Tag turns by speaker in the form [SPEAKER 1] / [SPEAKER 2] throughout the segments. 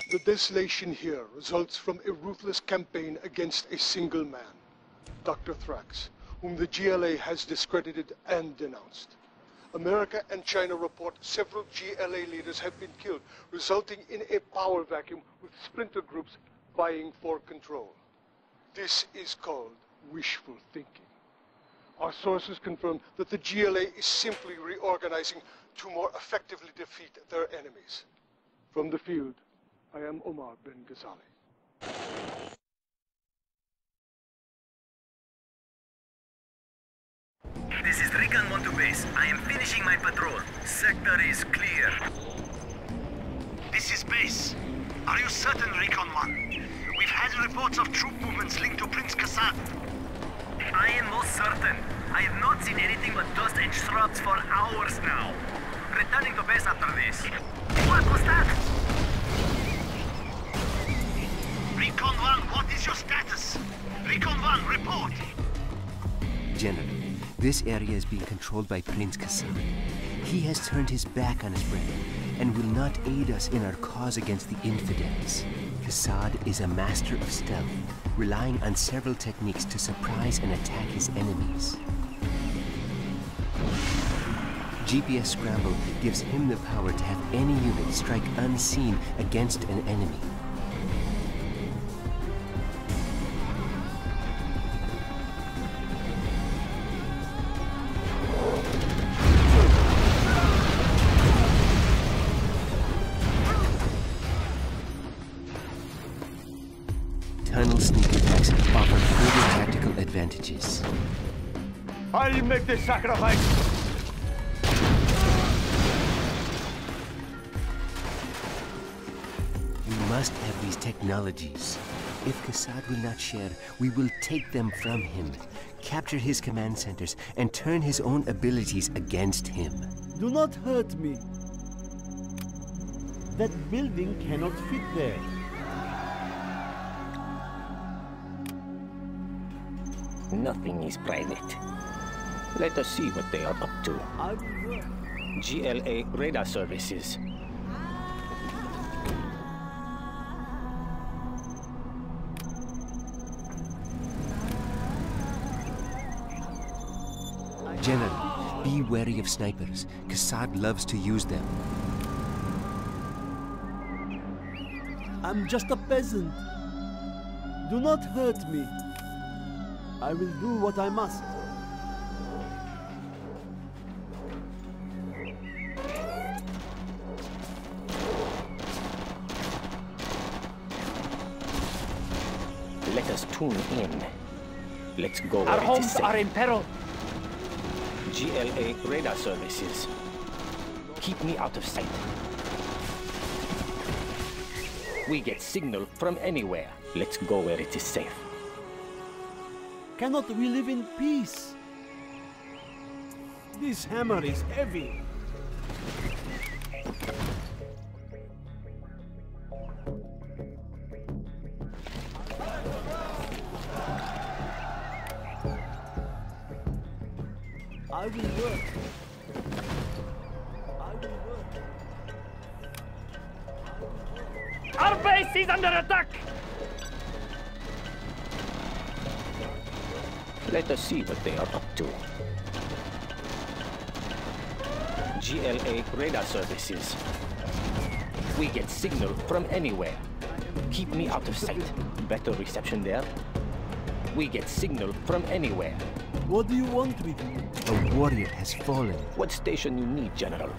[SPEAKER 1] The desolation here results from a ruthless campaign against a single man, Dr. Thrax, whom the GLA has discredited and denounced. America and China report several GLA leaders have been killed, resulting in a power vacuum with splinter groups vying for control. This is called wishful thinking. Our sources confirm that the GLA is simply reorganizing to more effectively defeat their enemies. From the field, I am Omar Ben Ghazali.
[SPEAKER 2] This is Recon 1 to base. I am finishing my patrol. Sector is clear.
[SPEAKER 3] This is base. Are you certain, Recon 1? We've had reports of troop movements linked to Prince Kassad.
[SPEAKER 2] I am most certain. I have not seen anything but dust and shrubs for hours now. Returning to base after this. What was that?
[SPEAKER 3] Recon 1, what is your status? Recon 1, report!
[SPEAKER 4] General, this area is being controlled by Prince Kassad. He has turned his back on his brethren and will not aid us in our cause against the infidels. Kassad is a master of stealth, relying on several techniques to surprise and attack his enemies. GPS Scramble gives him the power to have any unit strike unseen against an enemy. Tunnel sneak attacks offer further tactical advantages.
[SPEAKER 3] I'll make the sacrifice!
[SPEAKER 4] We must have these technologies. If Kassad will not share, we will take them from him, capture his command centers, and turn his own abilities against him.
[SPEAKER 5] Do not hurt me. That building cannot fit there.
[SPEAKER 6] Nothing is private. Let us see what they are up to.
[SPEAKER 5] I will work.
[SPEAKER 6] GLA radar services.
[SPEAKER 4] General, be wary of snipers. Kassad loves to use them.
[SPEAKER 5] I'm just a peasant. Do not hurt me. I will do what I must.
[SPEAKER 6] Let us tune in. Let's go.
[SPEAKER 7] Our homes are in peril.
[SPEAKER 6] GLA radar services. Keep me out of sight. We get signal from anywhere. Let's go where it is safe.
[SPEAKER 5] Cannot we live in peace? This hammer is heavy. I will work. I will work.
[SPEAKER 7] Our base is under attack!
[SPEAKER 6] Let us see what they are up to. GLA radar services. We get signal from anywhere. Keep me out of sight. Better reception there. We get signal from anywhere.
[SPEAKER 5] What do you want with me?
[SPEAKER 4] A warrior has fallen.
[SPEAKER 6] What station you need, General?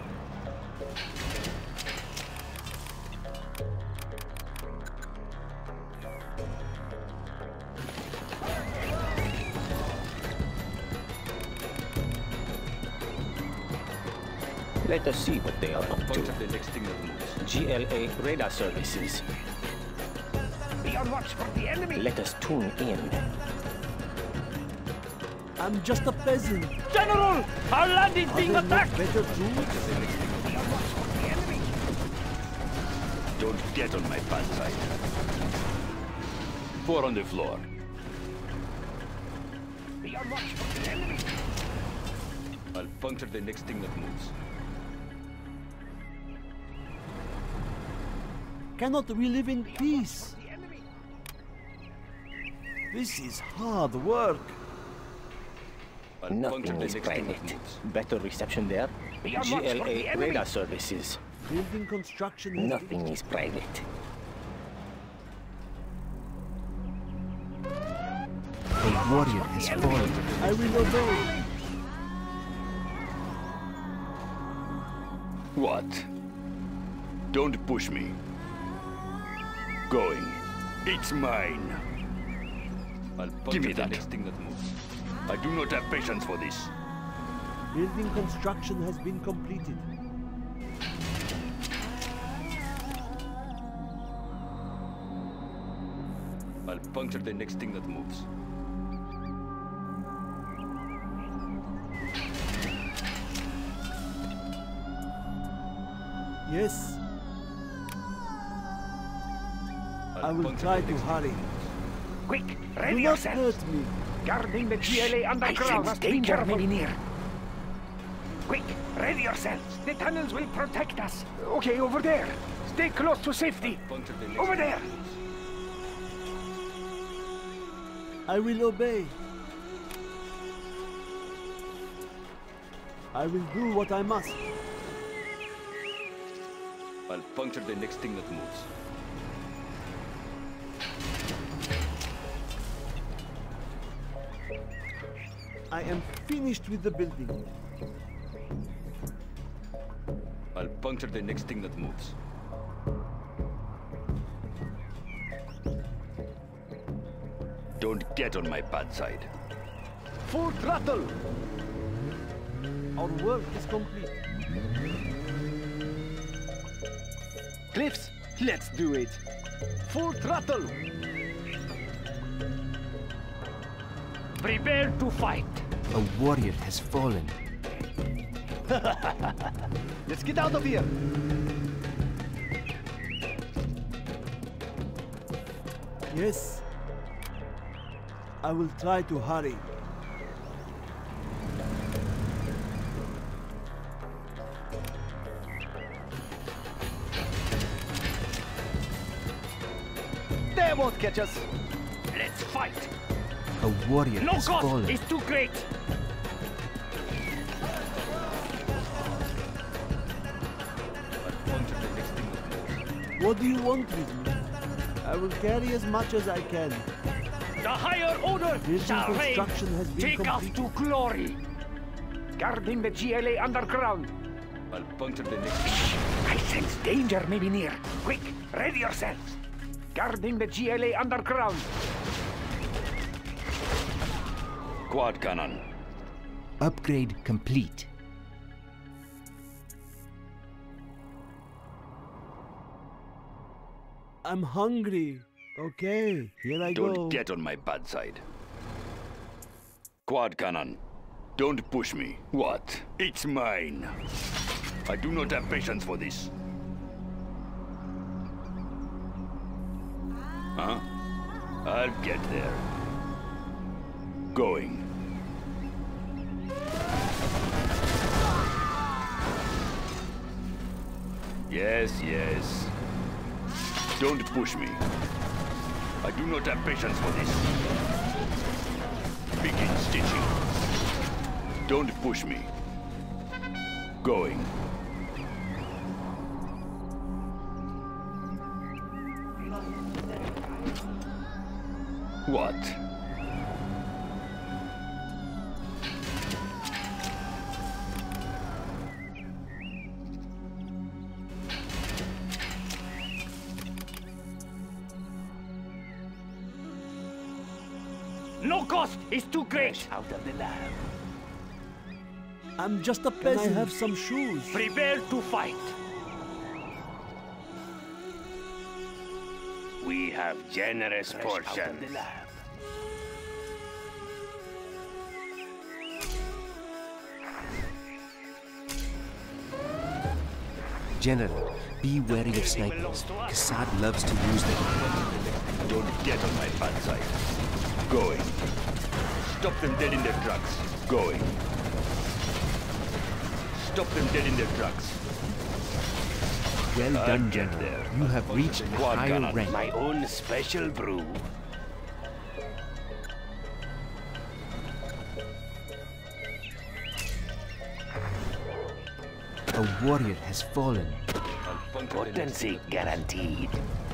[SPEAKER 6] Let us see what they are up to. GLA radar services.
[SPEAKER 7] Be on watch for the enemy.
[SPEAKER 6] Let us tune in.
[SPEAKER 5] I'm just a peasant.
[SPEAKER 7] General! Our land is being
[SPEAKER 5] Are there
[SPEAKER 7] attacked!
[SPEAKER 5] no better tools?
[SPEAKER 7] Be on watch for the enemy.
[SPEAKER 3] Don't get on my bad side. 4 on the floor.
[SPEAKER 7] Be on watch for the enemy.
[SPEAKER 3] I'll puncture the next thing that moves.
[SPEAKER 5] cannot we live in peace? This is hard work.
[SPEAKER 6] Nothing is private. Better reception there.
[SPEAKER 7] Be on watch for the
[SPEAKER 6] GLA
[SPEAKER 7] enemy.
[SPEAKER 6] radar services.
[SPEAKER 5] Building construction has
[SPEAKER 6] Nothing is private.
[SPEAKER 4] A warrior has fallen.
[SPEAKER 5] I will obey.
[SPEAKER 8] What? Don't push me. Going. It's mine. Give me that. I do not have patience for this.
[SPEAKER 5] Building construction has been completed.
[SPEAKER 8] I'll puncture the next thing that moves.
[SPEAKER 5] Yes. I
[SPEAKER 8] I'll
[SPEAKER 5] will
[SPEAKER 8] puncture
[SPEAKER 5] try
[SPEAKER 8] the
[SPEAKER 5] to
[SPEAKER 8] next
[SPEAKER 5] hurry.
[SPEAKER 7] Quick,
[SPEAKER 5] Do
[SPEAKER 7] ready
[SPEAKER 5] not
[SPEAKER 7] yourself.
[SPEAKER 5] hurt me.
[SPEAKER 7] Guarding the GLA underground.
[SPEAKER 6] sense
[SPEAKER 7] Be
[SPEAKER 6] danger
[SPEAKER 7] careful.
[SPEAKER 6] may be near.
[SPEAKER 7] Quick, ready yourselves. The tunnels will protect us. Okay, over there. Stay close to safety.
[SPEAKER 8] Puncture the next
[SPEAKER 7] Over
[SPEAKER 8] thing
[SPEAKER 7] there.
[SPEAKER 8] that moves.
[SPEAKER 5] I will obey. I will do what I must.
[SPEAKER 8] I'll puncture the next thing that moves.
[SPEAKER 5] I am finished with the building.
[SPEAKER 8] I'll puncture the next thing that moves. Don't get on my bad side.
[SPEAKER 5] Full throttle! Our work is complete. Cliffs, let's do it. Full throttle!
[SPEAKER 7] Prepare to fight.
[SPEAKER 4] A warrior has fallen.
[SPEAKER 5] Let's get out of here! Yes. I will try to hurry. They won't catch us.
[SPEAKER 7] Let's fight.
[SPEAKER 4] A warrior
[SPEAKER 7] No
[SPEAKER 4] has
[SPEAKER 7] cost
[SPEAKER 4] fallen.
[SPEAKER 7] is too great.
[SPEAKER 8] I'll puncture the next thing that moves.
[SPEAKER 5] What do you want with me? I will carry as much as I can.
[SPEAKER 7] The higher order
[SPEAKER 5] Building
[SPEAKER 7] shall reign.
[SPEAKER 5] construction has been
[SPEAKER 7] Take us
[SPEAKER 5] completed.
[SPEAKER 7] to glory. Guarding the GLA underground.
[SPEAKER 8] I'll puncture the next thing.
[SPEAKER 7] I sense danger may be near. Quick, ready yourselves. Guarding the GLA underground.
[SPEAKER 8] Quad cannon.
[SPEAKER 4] Upgrade complete.
[SPEAKER 5] I'm hungry. Okay, here I go.
[SPEAKER 8] Don't get on my bad side. Quad cannon. Don't push me. What? It's mine. I do not have patience for this. Huh? I'll get there. Going. Yes, yes. Don't push me. I do not have patience for this. Begin stitching. Don't push me. Going. What?
[SPEAKER 7] No cost is too great. Out of the lab.
[SPEAKER 5] I'm just a peasant. Can I have some shoes?
[SPEAKER 7] Prepare to fight.
[SPEAKER 3] We have generous
[SPEAKER 7] Fresh out of
[SPEAKER 3] portions.
[SPEAKER 7] the lab.
[SPEAKER 4] General, be wary of snipers. Kassad loves to use them.
[SPEAKER 8] Don't get on my bad side. Going. Stop them dead in their tracks. Going. Stop them dead in their tracks.
[SPEAKER 4] Well done, General.
[SPEAKER 8] there.
[SPEAKER 4] You have reached a
[SPEAKER 8] Quad
[SPEAKER 4] higher
[SPEAKER 8] cannon.
[SPEAKER 4] rank.
[SPEAKER 8] My own special brew.
[SPEAKER 4] A warrior has fallen.
[SPEAKER 8] Potency guaranteed.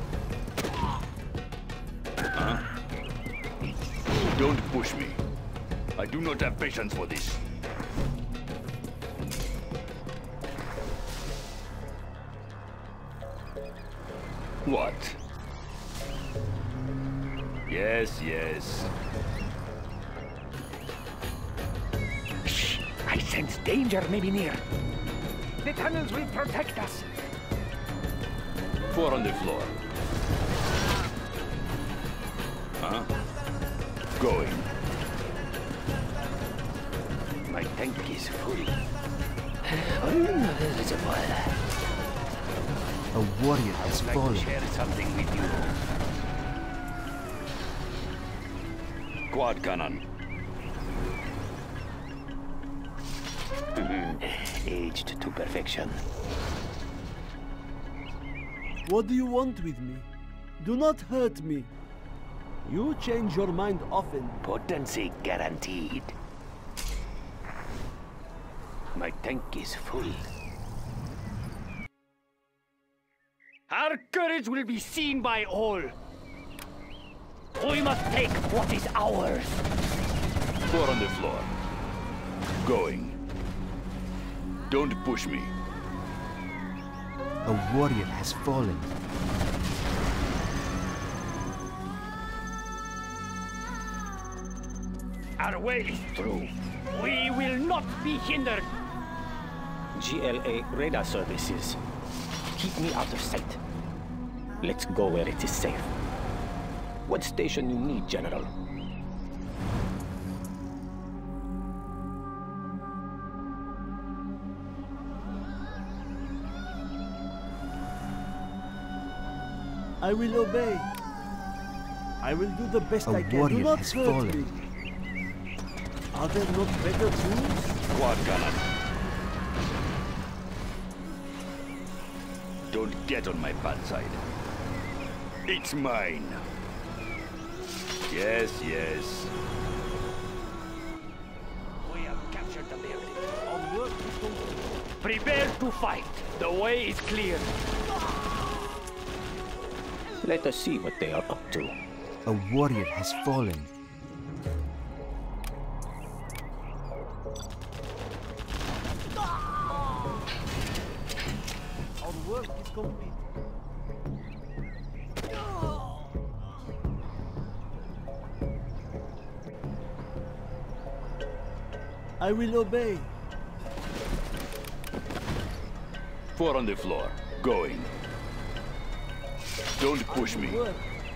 [SPEAKER 8] Huh? Don't push me. I do not have patience for this. What? Yes, yes.
[SPEAKER 7] Shh! I sense danger may be near. The tunnels will protect us.
[SPEAKER 8] 4 on the floor. Huh? Going. My tank is full.
[SPEAKER 4] A warrior has
[SPEAKER 8] I'd like
[SPEAKER 4] fallen.
[SPEAKER 8] to share something with you. Quad cannon. Aged to perfection.
[SPEAKER 5] What do you want with me? Do not hurt me. You change your mind often.
[SPEAKER 8] Potency guaranteed. My tank is full.
[SPEAKER 7] Our courage will be seen by all. We must take what is ours.
[SPEAKER 8] 4 on the floor. Going. Don't push me.
[SPEAKER 4] A warrior has fallen.
[SPEAKER 7] Our way is through. We will not be hindered.
[SPEAKER 6] GLA radar services. Keep me out of sight. Let's go where it is safe. What station you need, General?
[SPEAKER 5] I will obey. I will do the best
[SPEAKER 4] A
[SPEAKER 5] I can. Do
[SPEAKER 4] warrior
[SPEAKER 5] not
[SPEAKER 4] has
[SPEAKER 5] hurt
[SPEAKER 4] fallen.
[SPEAKER 5] me. Are there not better tools?
[SPEAKER 8] Quad cannon. Don't get on my bad side. It's mine. Yes, yes.
[SPEAKER 7] We have captured the building. Prepare to fight. The way is clear.
[SPEAKER 6] Let us see what they are up to.
[SPEAKER 4] A warrior has fallen.
[SPEAKER 5] Our work is complete. I will obey.
[SPEAKER 8] 4 on the floor. Going. Don't push me.
[SPEAKER 5] Work.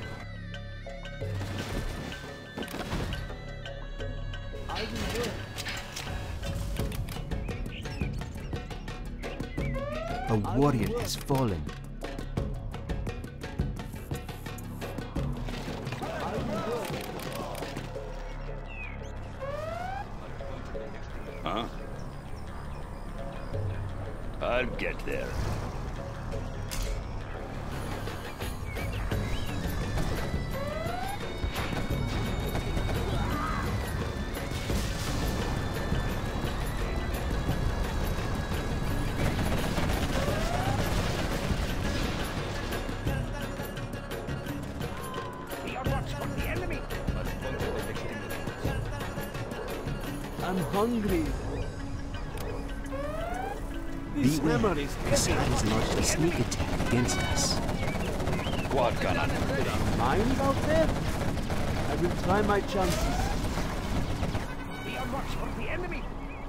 [SPEAKER 5] I will work.
[SPEAKER 4] A warrior has fallen.
[SPEAKER 8] Huh? I'll get there.
[SPEAKER 7] We are watched from the enemy.
[SPEAKER 5] I'm hungry. This
[SPEAKER 4] Beware.
[SPEAKER 5] hammer is
[SPEAKER 4] Kasar
[SPEAKER 5] heavy.
[SPEAKER 4] has launched a sneak attack against us.
[SPEAKER 8] Quad cannon.
[SPEAKER 5] Mines out there? I will try my chances.
[SPEAKER 7] We are watched from the enemy.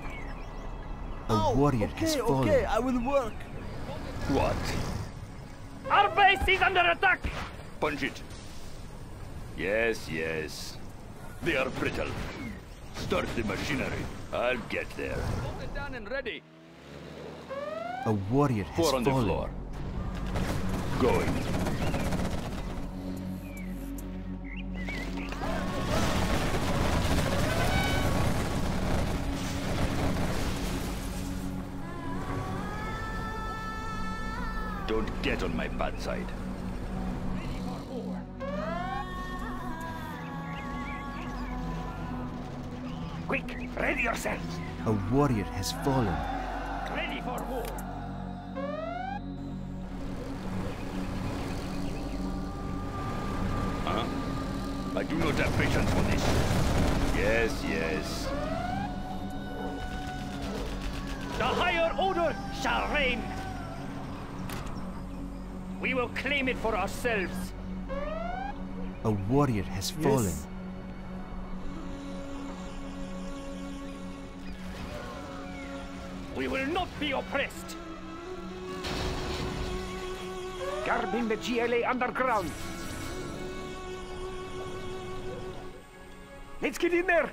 [SPEAKER 4] A warrior has
[SPEAKER 5] Okay,
[SPEAKER 4] fallen.
[SPEAKER 5] okay, I will work.
[SPEAKER 8] What?
[SPEAKER 7] Our base is under attack.
[SPEAKER 8] Punch it. Yes, yes. They are brittle. Start the machinery. I'll get there.
[SPEAKER 4] A warrior has
[SPEAKER 8] 4 on the
[SPEAKER 4] fallen.
[SPEAKER 8] floor. Going. Don't get on my bad side.
[SPEAKER 7] Quick, ready yourselves.
[SPEAKER 4] A warrior has fallen.
[SPEAKER 7] Ready for war.
[SPEAKER 8] Huh? I do not have patience for this. Yes, yes.
[SPEAKER 7] The higher order shall reign. We will claim it for ourselves.
[SPEAKER 4] A warrior has fallen.
[SPEAKER 5] Yes.
[SPEAKER 7] We will not be oppressed. Guarding the GLA underground. Let's get in there.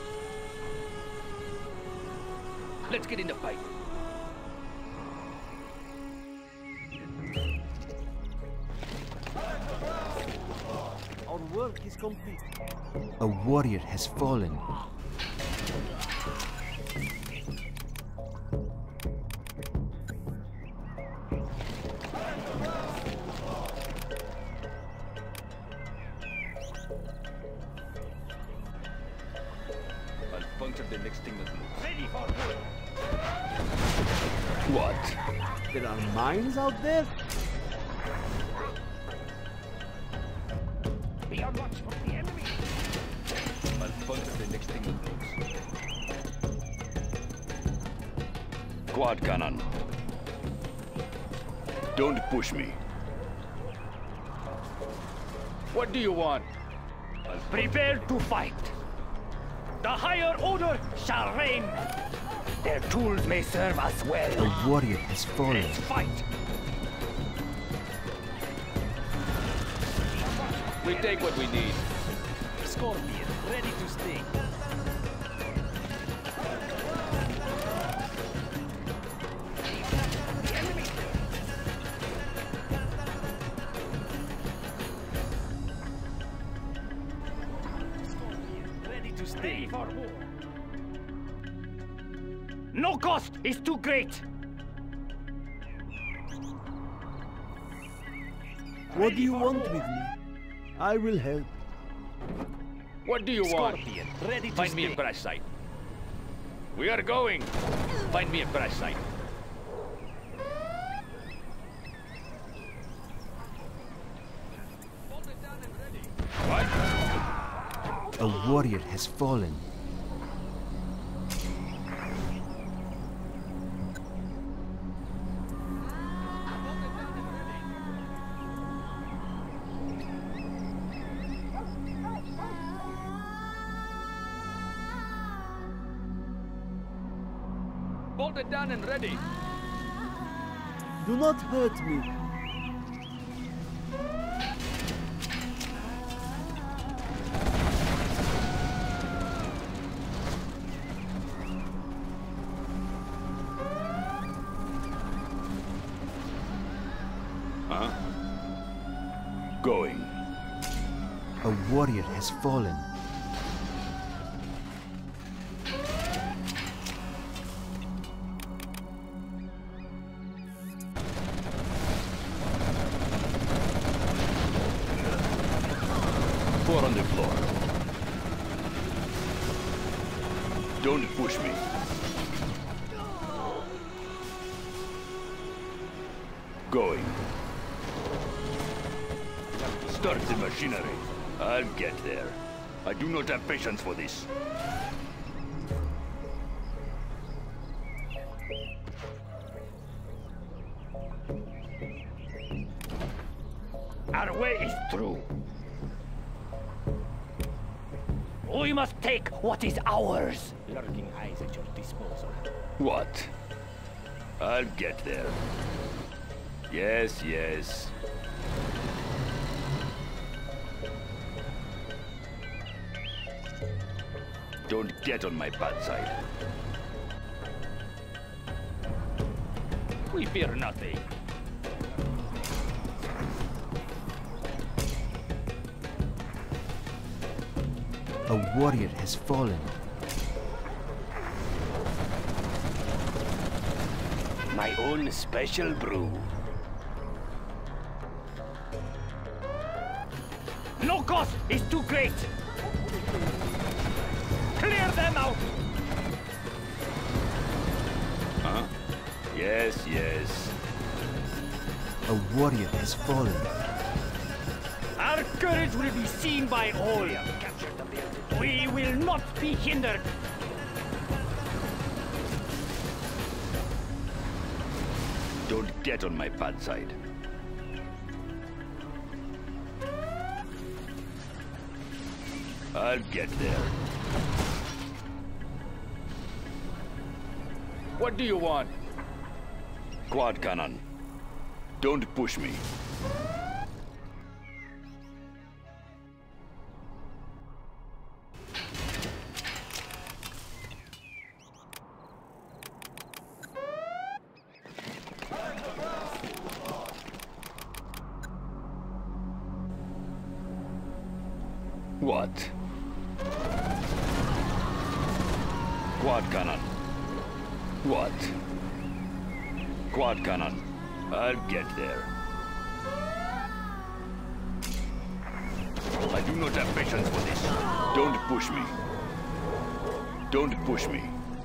[SPEAKER 8] Let's get in the fight.
[SPEAKER 5] Our work is complete.
[SPEAKER 4] A warrior has fallen.
[SPEAKER 8] I'll puncture the next thing that moves.
[SPEAKER 7] Ready for war.
[SPEAKER 8] What?
[SPEAKER 5] There are mines out there?
[SPEAKER 7] Be on watch for the enemy.
[SPEAKER 8] I'll puncture the next thing that moves. Quad cannon. Don't push me.
[SPEAKER 7] What do you want? Prepare to fight. The higher order shall reign. Their tools may serve us well.
[SPEAKER 4] A warrior has fallen.
[SPEAKER 7] Let's fight.
[SPEAKER 8] We take what we need.
[SPEAKER 7] Scorpion, ready to sting. The enemy. Ready to sting. Ready for war. No cost is too great.
[SPEAKER 5] What do you want with me? I will help.
[SPEAKER 8] What do you want?
[SPEAKER 7] Scorpion, ready to
[SPEAKER 8] Find me a
[SPEAKER 7] sting.
[SPEAKER 8] crash site. We are going. Find me a crash site. What?
[SPEAKER 4] A warrior has fallen.
[SPEAKER 8] Bolted down and ready.
[SPEAKER 5] Do not hurt me.
[SPEAKER 8] Huh? Going.
[SPEAKER 4] A warrior has fallen.
[SPEAKER 8] Four on the floor. Don't push me. Going. Start the machinery. I'll get there. I do not have patience for this.
[SPEAKER 7] Our way is through. We must take what is ours. Lurking eyes at your disposal.
[SPEAKER 8] What? I'll get there. Yes, yes. Don't get on my bad side.
[SPEAKER 7] We fear nothing.
[SPEAKER 4] A warrior has fallen.
[SPEAKER 7] My own special brew. No cost is too great! Clear them out!
[SPEAKER 8] Huh? Yes, yes.
[SPEAKER 4] A warrior has fallen.
[SPEAKER 7] Our courage will be seen by all. We have captured the building. We will not be hindered.
[SPEAKER 8] Don't get on my bad side. I'll get there.
[SPEAKER 7] What do you want?
[SPEAKER 8] Quad cannon. Don't push me. What? Quad cannon. What? Quad cannon. I'll get there. I do not have patience for this. Don't push me. Don't push me.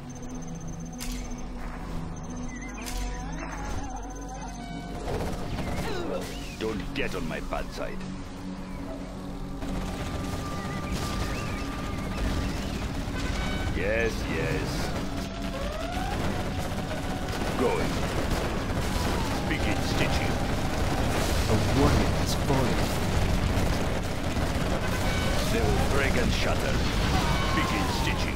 [SPEAKER 8] Don't get on my bad side. Yes, yes. Going. Begin stitching.
[SPEAKER 4] A warrior has fallen.
[SPEAKER 8] They will break and shatter. Begin stitching.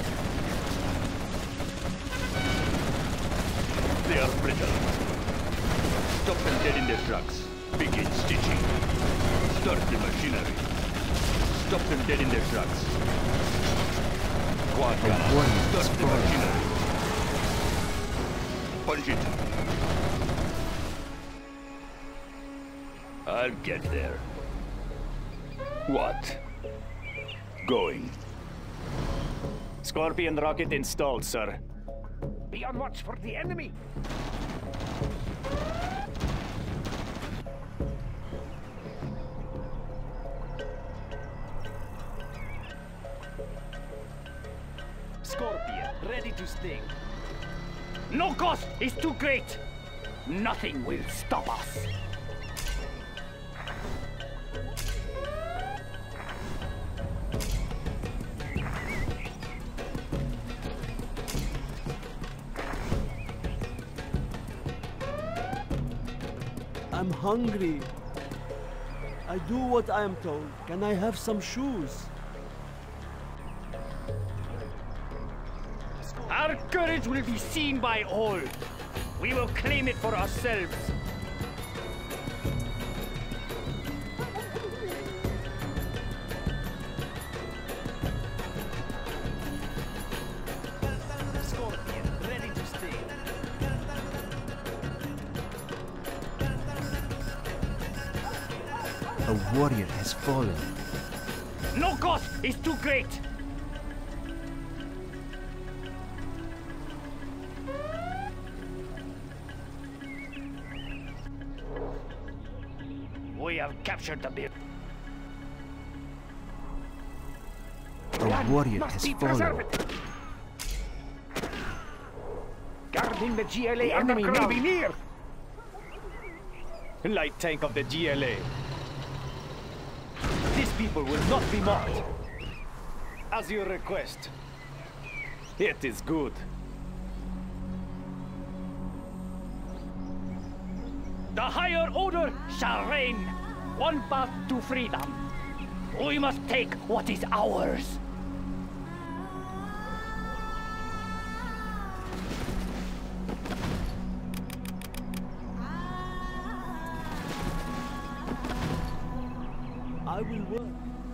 [SPEAKER 8] They are brittle. Stop them dead in their tracks. Begin stitching. Start the machinery. Stop them dead in their tracks. Quad cannon. Start the machinery. Punch it. I'll get there. What? Going.
[SPEAKER 7] Scorpion rocket installed, sir. Be on watch for the enemy. Scorpion, ready to sting. No cost is too great. Nothing will stop us.
[SPEAKER 5] I'm hungry. I do what I am told. Can I have some shoes?
[SPEAKER 7] Our courage will be seen by all. We will claim it for ourselves. Scorpion, ready to stay.
[SPEAKER 4] A warrior has fallen.
[SPEAKER 7] No cost is too great. We have captured the building.
[SPEAKER 4] A warrior has fallen.
[SPEAKER 7] Guarding the GLA enemy may be near. Light tank of the GLA. These people will not be mocked. As you request. It is good. The higher order shall reign. One path to freedom. We must take what is ours.
[SPEAKER 5] I will work.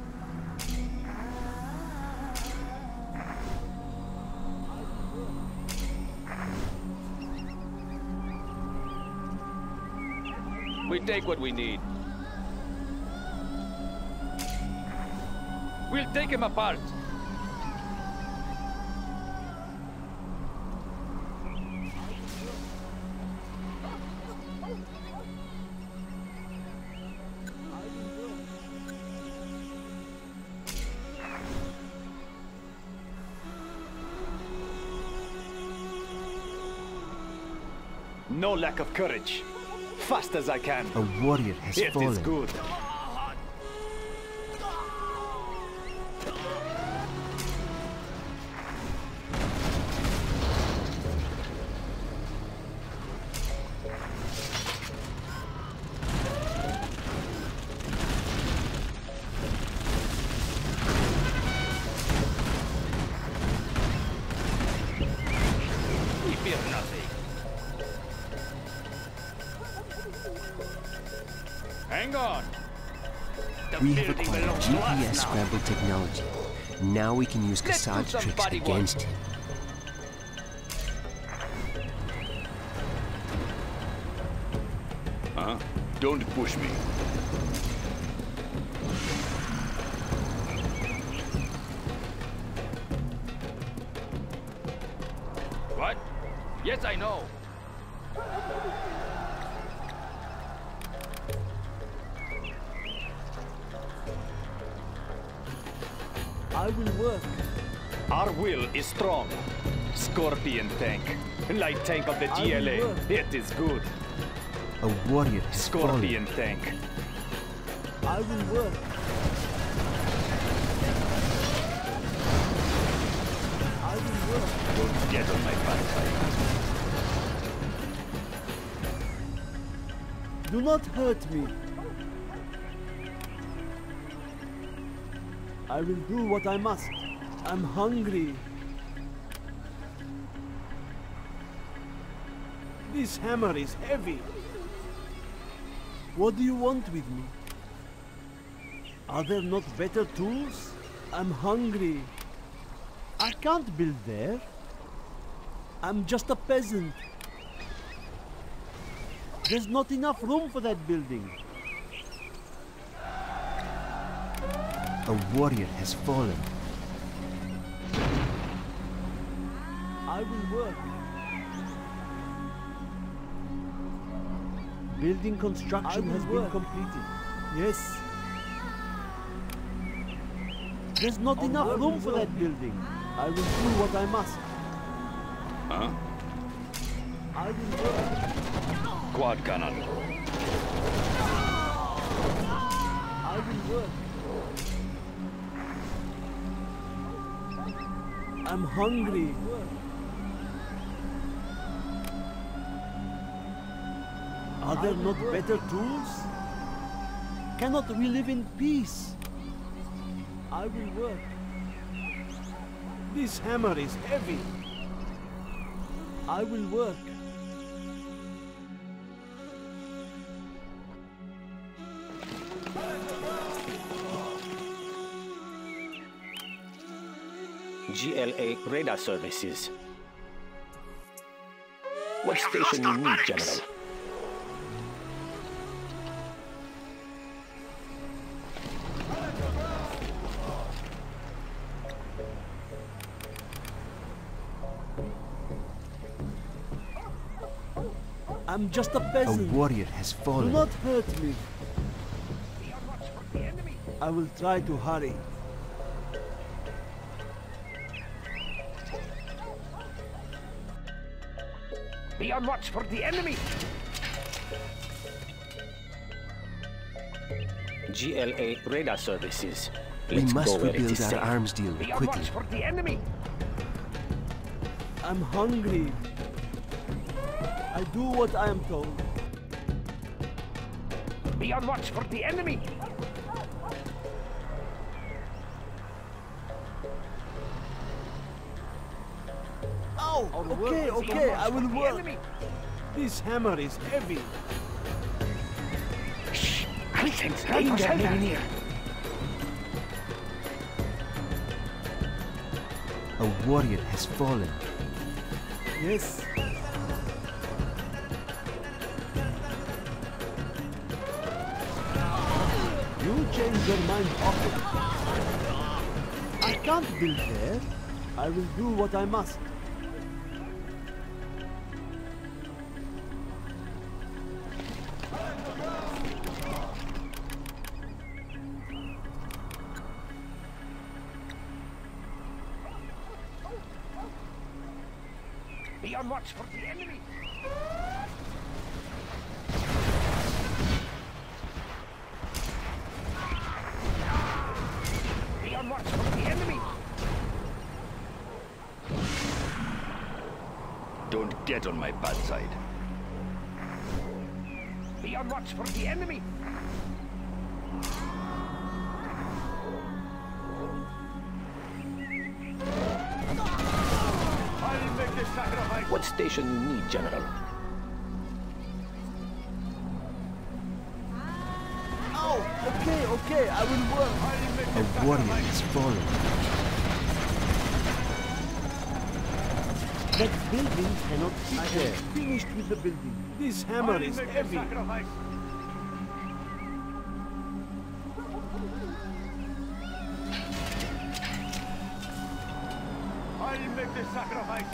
[SPEAKER 7] We take what we need. We'll take him apart. No lack of courage. Fast as I can.
[SPEAKER 4] A warrior has
[SPEAKER 7] It
[SPEAKER 4] fallen.
[SPEAKER 7] is good. We fear nothing. Hang on. The
[SPEAKER 4] We have
[SPEAKER 7] building
[SPEAKER 4] acquired
[SPEAKER 7] belongs to us
[SPEAKER 4] GPS
[SPEAKER 7] now.
[SPEAKER 4] scramble technology. Now we can use
[SPEAKER 7] Let's do
[SPEAKER 4] Kassad's
[SPEAKER 7] some
[SPEAKER 4] tricks
[SPEAKER 7] body work.
[SPEAKER 4] against him.
[SPEAKER 8] Huh? Don't push me.
[SPEAKER 7] What? Yes, I know.
[SPEAKER 5] I will work.
[SPEAKER 7] Our will is strong. Scorpion tank. Light tank of the
[SPEAKER 5] I will
[SPEAKER 7] GLA.
[SPEAKER 5] work.
[SPEAKER 7] It is good.
[SPEAKER 4] A warrior has
[SPEAKER 7] Scorpion tank.
[SPEAKER 5] I will work. I will work.
[SPEAKER 8] Don't get on my backside.
[SPEAKER 5] Do not hurt me. I will do what I must. I'm hungry. This hammer is heavy. What do you want with me? Are there not better tools? I'm hungry. I can't build there. I'm just a peasant. There's not enough room for that building.
[SPEAKER 4] A warrior has fallen.
[SPEAKER 5] I will work. Building construction has been completed. Yes. There's not enough room for that building. I will do what I must.
[SPEAKER 8] Huh?
[SPEAKER 5] I will work.
[SPEAKER 8] Quad cannon.
[SPEAKER 5] I will work. I'm hungry. Are there not better tools? Cannot we live in peace? I will work. This hammer is heavy. I will work.
[SPEAKER 6] GLA radar services. What
[SPEAKER 3] We have
[SPEAKER 6] station you
[SPEAKER 3] lost our
[SPEAKER 6] need,
[SPEAKER 3] barracks.
[SPEAKER 6] General?
[SPEAKER 5] I'm just a
[SPEAKER 4] A
[SPEAKER 5] peasant.
[SPEAKER 4] warrior has
[SPEAKER 5] Do
[SPEAKER 4] fallen.
[SPEAKER 5] not hurt me. I will try to hurry.
[SPEAKER 7] Be on watch for the enemy.
[SPEAKER 6] GLA radar services.
[SPEAKER 4] We
[SPEAKER 6] Let's
[SPEAKER 4] must
[SPEAKER 6] go where it
[SPEAKER 4] rebuild
[SPEAKER 6] is
[SPEAKER 4] our
[SPEAKER 6] safe.
[SPEAKER 4] arms deal
[SPEAKER 7] Be on
[SPEAKER 4] quickly.
[SPEAKER 7] watch for the enemy.
[SPEAKER 5] I'm hungry. I do what I am told.
[SPEAKER 7] Be on watch for the enemy.
[SPEAKER 5] Oh, okay, okay, I will work. This hammer is heavy.
[SPEAKER 7] I sense danger very near.
[SPEAKER 4] A warrior has fallen.
[SPEAKER 5] Yes. You change your mind often. I can't build there. I will do what I must.
[SPEAKER 7] Be on watch for the enemy.
[SPEAKER 8] get on my bad side.
[SPEAKER 7] Be on watch for the enemy. I'll make the sacrifice.
[SPEAKER 6] What station you need, General?
[SPEAKER 5] Oh, okay, I will work.
[SPEAKER 4] A warrior has fallen.
[SPEAKER 5] That building cannot be there. Finished with the building. This hammer is heavy.
[SPEAKER 7] Sacrifice. I'll make the sacrifice.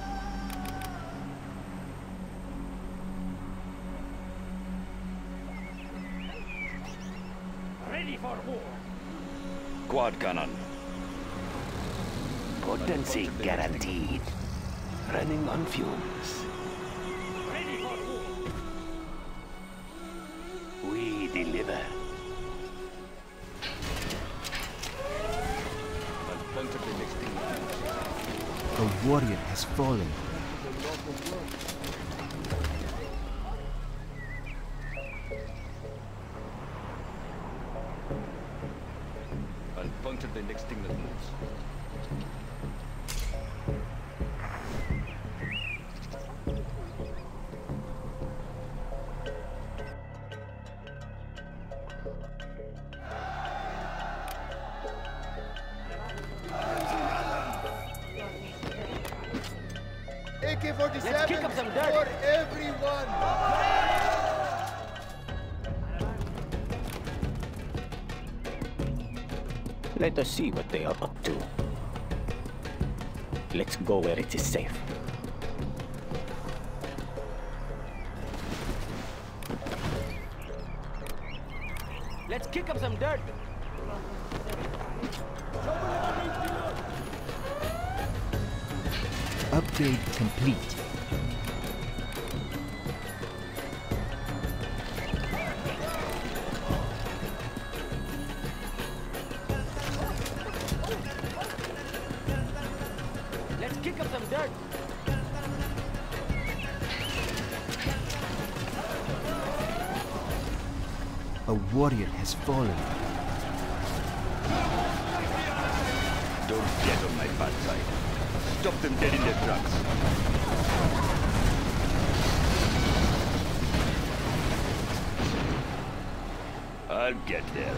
[SPEAKER 7] Ready for war.
[SPEAKER 8] Quad cannon.
[SPEAKER 9] Potency guaranteed. Running on fumes.
[SPEAKER 7] Ready for war.
[SPEAKER 9] We deliver.
[SPEAKER 4] A warrior has fallen.
[SPEAKER 8] I'll puncture the next thing that moves.
[SPEAKER 10] Let's kick up some dirt for everyone.
[SPEAKER 6] Let us see what they are up to. Let's go where it is safe.
[SPEAKER 10] Let's kick up some dirt.
[SPEAKER 4] Upgrade complete.
[SPEAKER 10] Let's kick up some dirt.
[SPEAKER 4] A warrior has fallen.
[SPEAKER 8] Don't get on my bad side. Stop them dead in their tracks. I'll get there.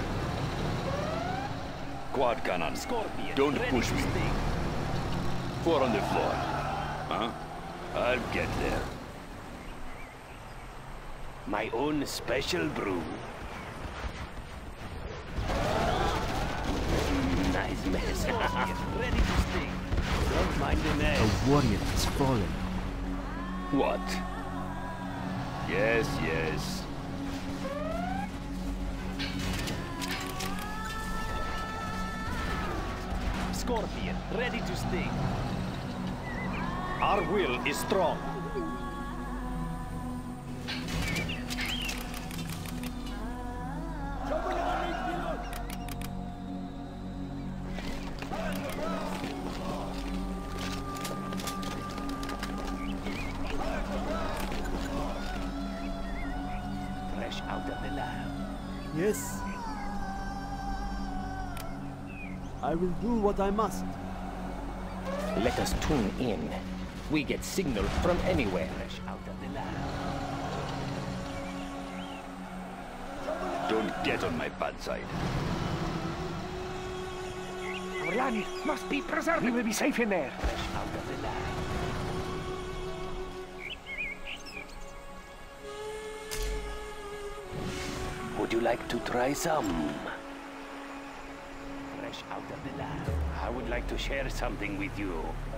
[SPEAKER 8] Quad cannon.
[SPEAKER 7] Scorpion.
[SPEAKER 8] Don't
[SPEAKER 7] ready
[SPEAKER 8] push
[SPEAKER 7] to
[SPEAKER 8] me.
[SPEAKER 7] sting.
[SPEAKER 8] 4 on the floor. Huh? I'll get there.
[SPEAKER 9] My own special brew. Nice mess.
[SPEAKER 10] Ready to sting.
[SPEAKER 9] Don't mind the mess.
[SPEAKER 4] A warrior has fallen.
[SPEAKER 8] What? Yes, yes.
[SPEAKER 7] Scorpion, ready to sting. Our will is strong.
[SPEAKER 9] Fresh out of the lab.
[SPEAKER 5] Yes. I will do what I must.
[SPEAKER 6] Let us tune in. We get signal from anywhere.
[SPEAKER 9] Fresh out of the lab.
[SPEAKER 8] Don't get on my bad side.
[SPEAKER 7] Our land must be preserved. We will be safe in there.
[SPEAKER 9] Fresh out of the lab. Would you like to try some? Fresh out of the lab. I would like to share something with you.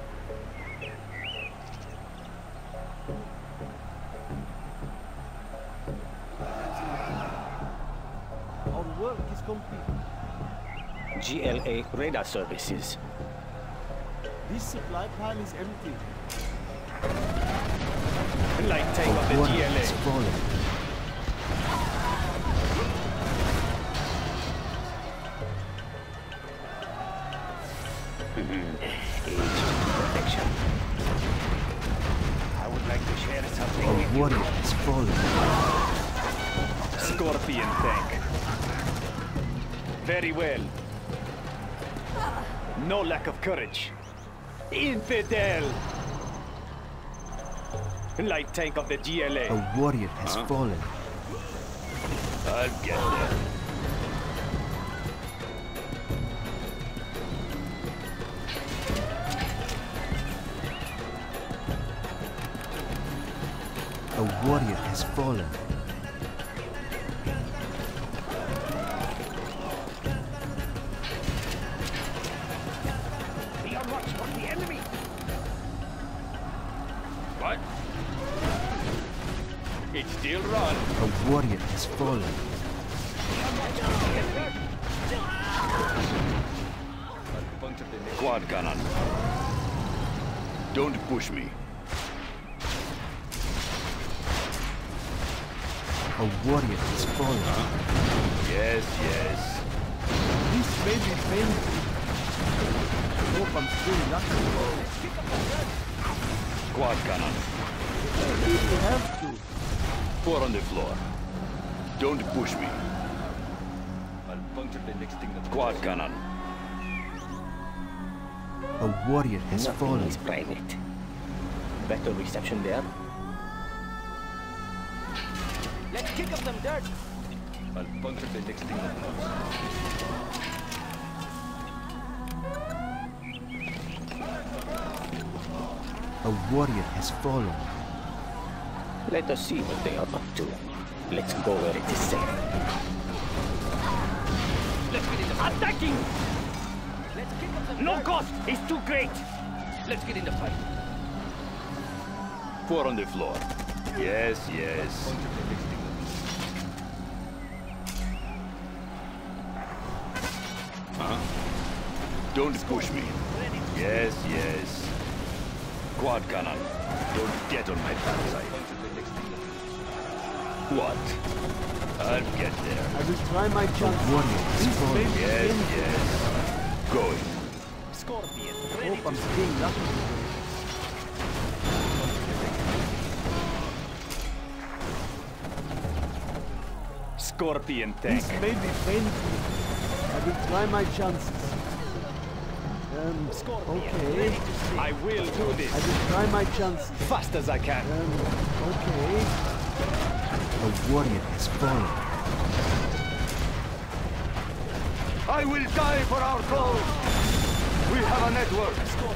[SPEAKER 5] Our work is complete.
[SPEAKER 6] GLA radar services.
[SPEAKER 5] This supply pile is empty.
[SPEAKER 7] Light
[SPEAKER 4] A
[SPEAKER 7] take of the
[SPEAKER 4] warrior
[SPEAKER 7] GLA.
[SPEAKER 4] has fallen.
[SPEAKER 9] Aged to perfection. I would like to share something
[SPEAKER 4] A
[SPEAKER 9] with you.
[SPEAKER 4] warrior has fallen.
[SPEAKER 7] Scorpion tank. Very well. No lack of courage. Infidel! Light tank of the GLA.
[SPEAKER 4] A warrior has fallen.
[SPEAKER 8] I'll get there.
[SPEAKER 4] A warrior has fallen.
[SPEAKER 9] Be on watch for the enemy.
[SPEAKER 8] What? It still runs.
[SPEAKER 4] A warrior has fallen.
[SPEAKER 8] Quad cannon. Don't push me.
[SPEAKER 4] A warrior has fallen.
[SPEAKER 8] Yes, yes.
[SPEAKER 5] This may be painful. I hope I'm still lucky.
[SPEAKER 8] Quad cannon.
[SPEAKER 5] If you have to.
[SPEAKER 8] 4 on the floor. Don't push me. I'll puncture the next thing. Quad cannon.
[SPEAKER 4] A warrior has
[SPEAKER 6] Nothing
[SPEAKER 4] fallen.
[SPEAKER 6] is private. Better reception there.
[SPEAKER 9] Let's kick up some dirt.
[SPEAKER 8] I'll puncture the next thing.
[SPEAKER 4] A warrior has fallen.
[SPEAKER 6] Let us see what they are up to. Let's go where it is safe.
[SPEAKER 7] Let's get in the fight. Attacking!
[SPEAKER 9] Let's kick up some
[SPEAKER 7] No
[SPEAKER 9] dirt.
[SPEAKER 7] cost is too great.
[SPEAKER 9] Let's get in the fight.
[SPEAKER 8] 4 on the floor. Yes, yes. Huh? Don't push me. Yes, yes. Quad cannon. Don't get on my backside. What? I'll get there.
[SPEAKER 5] I will try my
[SPEAKER 4] A
[SPEAKER 5] chance.
[SPEAKER 4] warrior has
[SPEAKER 5] This may
[SPEAKER 4] fallen.
[SPEAKER 5] be
[SPEAKER 8] Yes,
[SPEAKER 5] painful.
[SPEAKER 8] yes. Going.
[SPEAKER 9] Scorpion,
[SPEAKER 5] I
[SPEAKER 9] ready
[SPEAKER 5] hope
[SPEAKER 9] to
[SPEAKER 5] I'm still lucky.
[SPEAKER 7] Scorpion tank.
[SPEAKER 5] This may be painful. I will try my chances. Okay.
[SPEAKER 7] I will do
[SPEAKER 5] I
[SPEAKER 7] this
[SPEAKER 5] will try my chances.
[SPEAKER 7] fast as I can.
[SPEAKER 5] Okay.
[SPEAKER 4] A warrior has fallen.
[SPEAKER 8] I will die for our cause. We have a network.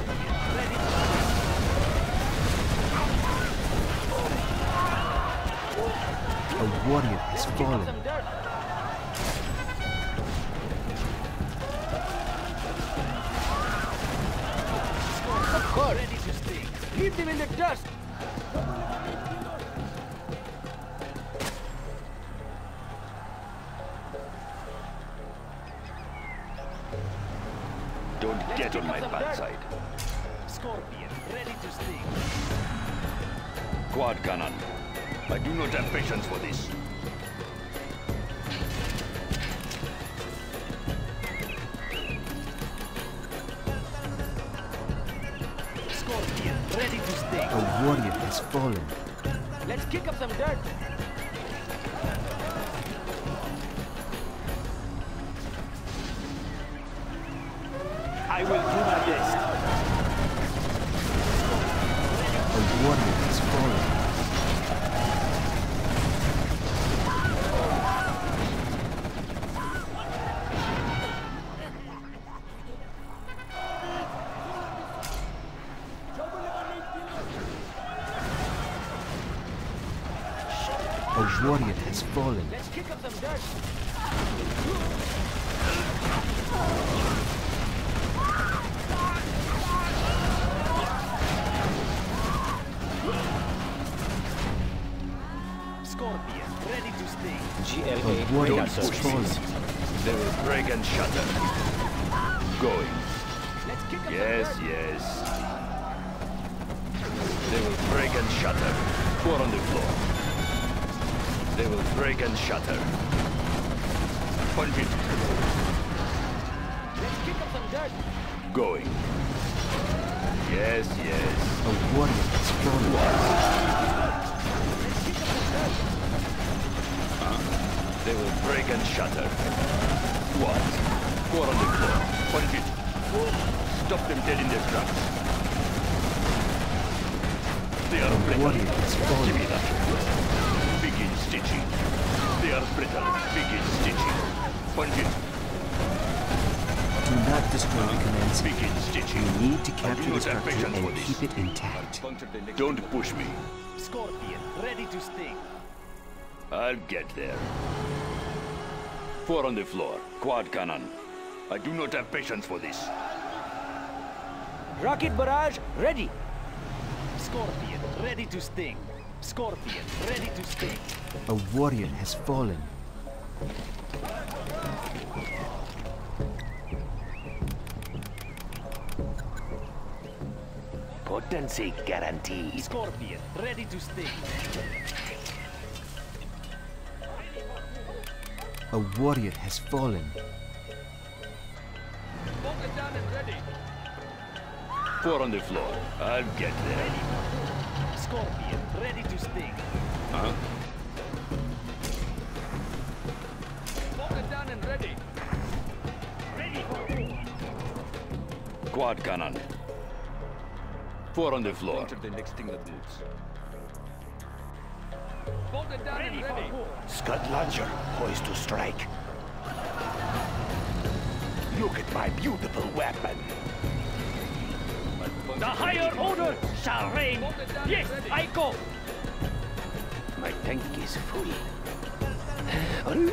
[SPEAKER 4] A warrior has fallen.
[SPEAKER 9] some dirt. Of course. Ready to sting. Leave them in the dust.
[SPEAKER 8] Don't get
[SPEAKER 9] kick
[SPEAKER 8] on my
[SPEAKER 9] up some dirt.
[SPEAKER 8] backside.
[SPEAKER 9] Scorpion, ready to sting.
[SPEAKER 8] Quad cannon. I do not have patience for this.
[SPEAKER 9] Scorpion, ready to sting.
[SPEAKER 4] A warrior has fallen.
[SPEAKER 9] Let's kick up some dirt.
[SPEAKER 7] I will do my best.
[SPEAKER 4] A warrior has fallen. A warrior has fallen.
[SPEAKER 9] Let's kick up some dirt. Scorpion, ready to sting.
[SPEAKER 6] GLA
[SPEAKER 4] A warrior
[SPEAKER 6] radar
[SPEAKER 4] has
[SPEAKER 6] services.
[SPEAKER 4] fallen.
[SPEAKER 8] They will break and shatter. Going.
[SPEAKER 9] Let's kick up
[SPEAKER 8] Yes,
[SPEAKER 9] some dirt.
[SPEAKER 8] yes. They will break and shatter. 4 on the floor. They will break and shatter. Punch it.
[SPEAKER 9] Let's kick up some dirt.
[SPEAKER 8] Going. Yes, yes.
[SPEAKER 4] A warrior has fallen.
[SPEAKER 8] They will break and shatter. What? 4 on the floor. Punch it. Stop them dead in their tracks. They are brittle.
[SPEAKER 4] Warrior has fallen.
[SPEAKER 8] Give me that. Begin stitching. They are brittle. Begin stitching. Punch it.
[SPEAKER 4] Do not destroy the command center.
[SPEAKER 8] Begin stitching.
[SPEAKER 4] We need to
[SPEAKER 8] I
[SPEAKER 4] capture
[SPEAKER 8] do
[SPEAKER 4] the
[SPEAKER 8] not have
[SPEAKER 4] structure
[SPEAKER 8] patience for
[SPEAKER 4] and
[SPEAKER 8] this.
[SPEAKER 4] keep it intact.
[SPEAKER 8] Don't push me.
[SPEAKER 9] Scorpion, ready to sting.
[SPEAKER 8] I'll get there. 4 on the floor. Quad cannon. I do not have patience for this.
[SPEAKER 9] Rocket barrage, ready. Scorpion, ready to sting. Scorpion, ready to sting.
[SPEAKER 4] A warrior has fallen.
[SPEAKER 9] Potency guaranteed. Scorpion, ready to sting.
[SPEAKER 4] A warrior has fallen.
[SPEAKER 9] Bolted down and ready.
[SPEAKER 8] 4 on the floor. I'll get there.
[SPEAKER 9] Scorpion, ready to sting.
[SPEAKER 8] Huh?
[SPEAKER 9] Bolted down and ready. Ready for war.
[SPEAKER 8] Quad cannon. 4 on the floor.
[SPEAKER 9] The next thing that moves. Bolted down and ready.
[SPEAKER 3] Scud launcher, poised to strike. Look at my beautiful weapon.
[SPEAKER 7] The higher order shall reign. Yes, I go.
[SPEAKER 3] My tank is full.
[SPEAKER 7] Ready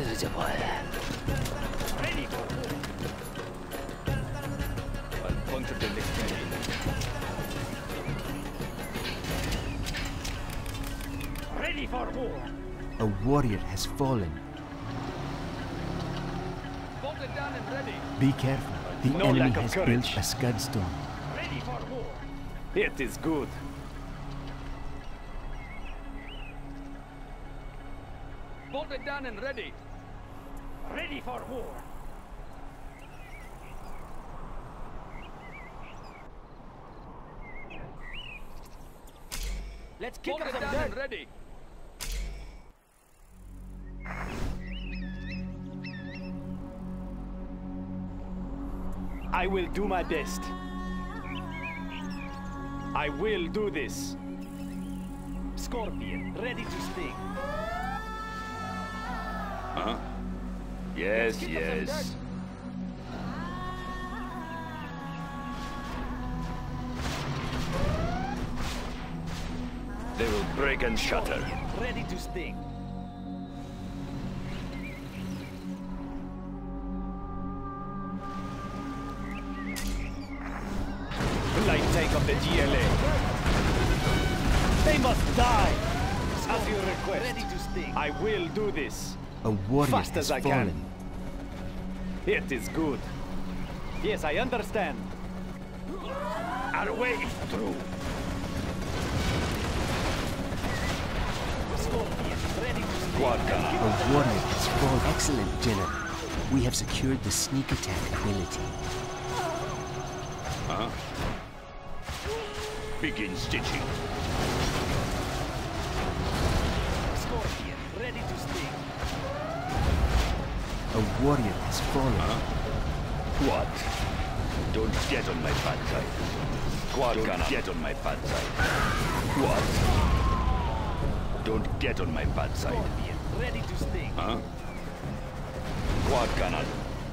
[SPEAKER 7] for war.
[SPEAKER 8] I'll puncture the next thing.
[SPEAKER 7] Ready for war.
[SPEAKER 4] A warrior has fallen.
[SPEAKER 9] Bolted down and ready.
[SPEAKER 4] Be careful. The
[SPEAKER 9] No
[SPEAKER 4] enemy
[SPEAKER 9] lack of
[SPEAKER 4] has
[SPEAKER 9] courage.
[SPEAKER 4] built a scud storm.
[SPEAKER 7] Ready for war.
[SPEAKER 9] It is good. Bolted down and ready.
[SPEAKER 7] Ready for war.
[SPEAKER 9] Let's kick up some dirt. And ready. I will do my best. I will do this. Scorpion, ready to sting.
[SPEAKER 8] Huh? Yes, yes. They will break and shatter.
[SPEAKER 9] Scorpion, ready to sting. Light tank of the GLA. They must die! As you request. Ready to sting. I will do this.
[SPEAKER 4] A warrior
[SPEAKER 9] Fast
[SPEAKER 4] has
[SPEAKER 9] as I
[SPEAKER 4] fallen.
[SPEAKER 9] can. It is good. Yes, I understand.
[SPEAKER 3] Our way is through.
[SPEAKER 9] Scorpion, ready to sting.
[SPEAKER 8] Quad cannon.
[SPEAKER 4] A warrior has fallen. Excellent, General. We have secured the sneak attack ability.
[SPEAKER 8] Huh? Begin stitching.
[SPEAKER 9] Scorpion, ready to sting.
[SPEAKER 4] A warrior has fallen.
[SPEAKER 8] What? Don't get on my bad side. Quad cannon. Get on my bad side. What? Don't get on my bad side.
[SPEAKER 9] Scorpion, ready to sting.
[SPEAKER 8] Huh? Quad cannon.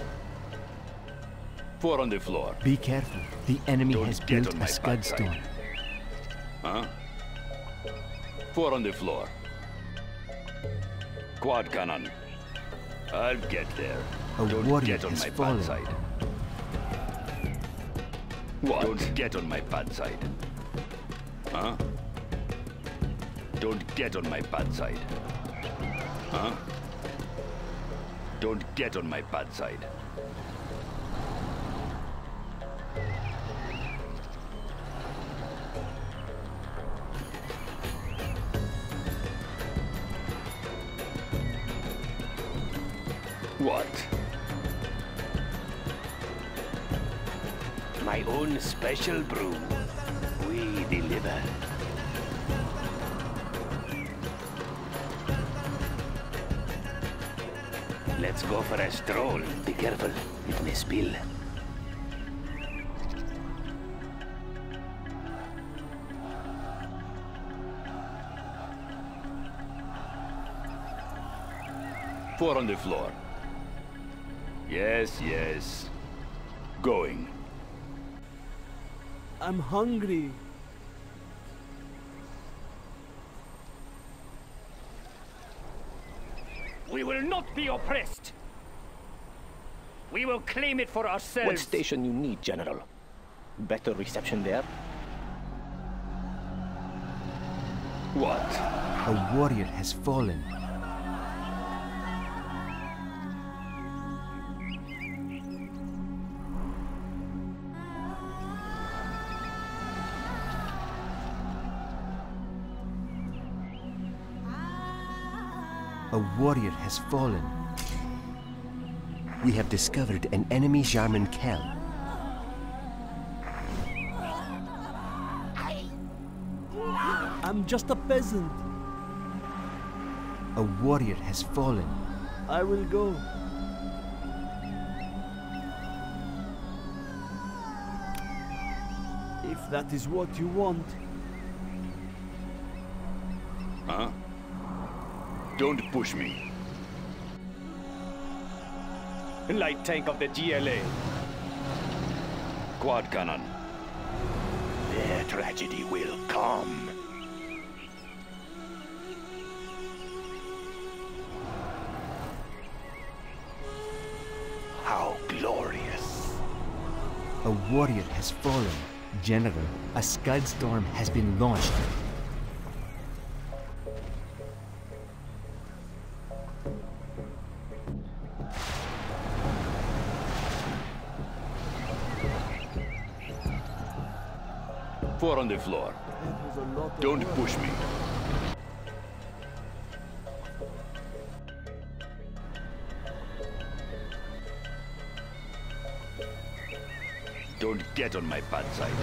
[SPEAKER 8] 4 on the floor.
[SPEAKER 4] Be careful. The enemy
[SPEAKER 8] Don't
[SPEAKER 4] has
[SPEAKER 8] get
[SPEAKER 4] built
[SPEAKER 8] on my
[SPEAKER 4] a scud
[SPEAKER 8] backside.
[SPEAKER 4] storm.
[SPEAKER 8] Huh? 4 on the floor. Quad cannon. I'll get there.
[SPEAKER 4] A
[SPEAKER 8] Don't
[SPEAKER 4] warrior
[SPEAKER 8] get on
[SPEAKER 4] has
[SPEAKER 8] my
[SPEAKER 4] fallen.
[SPEAKER 8] bad side. What? Don't get on my bad side. Huh? Don't get on my bad side. Huh? Don't get on my bad side. What?
[SPEAKER 9] my own special brew. We deliver. Let's go for a stroll. Be careful, it may spill.
[SPEAKER 8] Four on the floor. Yes, yes. Going.
[SPEAKER 5] I'm hungry.
[SPEAKER 7] We will not be oppressed. We will claim it for ourselves.
[SPEAKER 6] What station you need, General? Better reception there?
[SPEAKER 8] What?
[SPEAKER 4] A warrior has fallen. A warrior has fallen. We have discovered an enemy Jarmen Kell.
[SPEAKER 5] I'm just a peasant.
[SPEAKER 4] A warrior has fallen.
[SPEAKER 5] I will go. If that is what you want.
[SPEAKER 8] Huh? Don't push me.
[SPEAKER 9] Light tank of the GLA.
[SPEAKER 8] Quad cannon.
[SPEAKER 9] Their tragedy will come. How glorious.
[SPEAKER 4] A warrior has fallen. General, a Scud storm has been launched.
[SPEAKER 8] Four on the floor. Don't push me. Don't get on my bad side.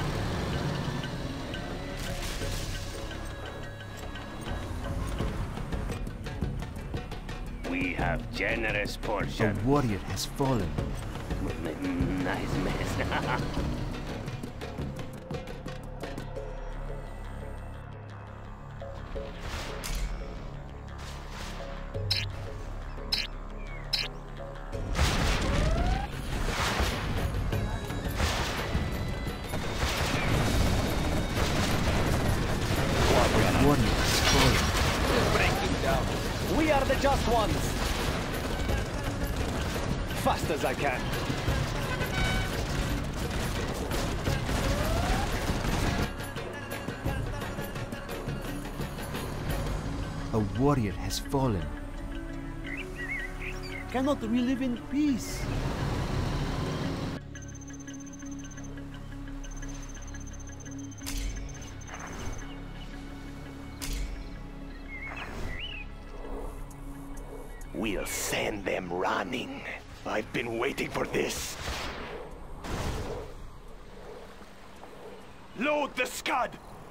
[SPEAKER 9] We have generous portion.
[SPEAKER 4] A warrior has fallen.
[SPEAKER 9] Nice mess. We are the just ones. Fast as I can.
[SPEAKER 4] A warrior has fallen.
[SPEAKER 5] Cannot we live in peace?
[SPEAKER 9] We'll send them running. I've been waiting for this. Load the Scud!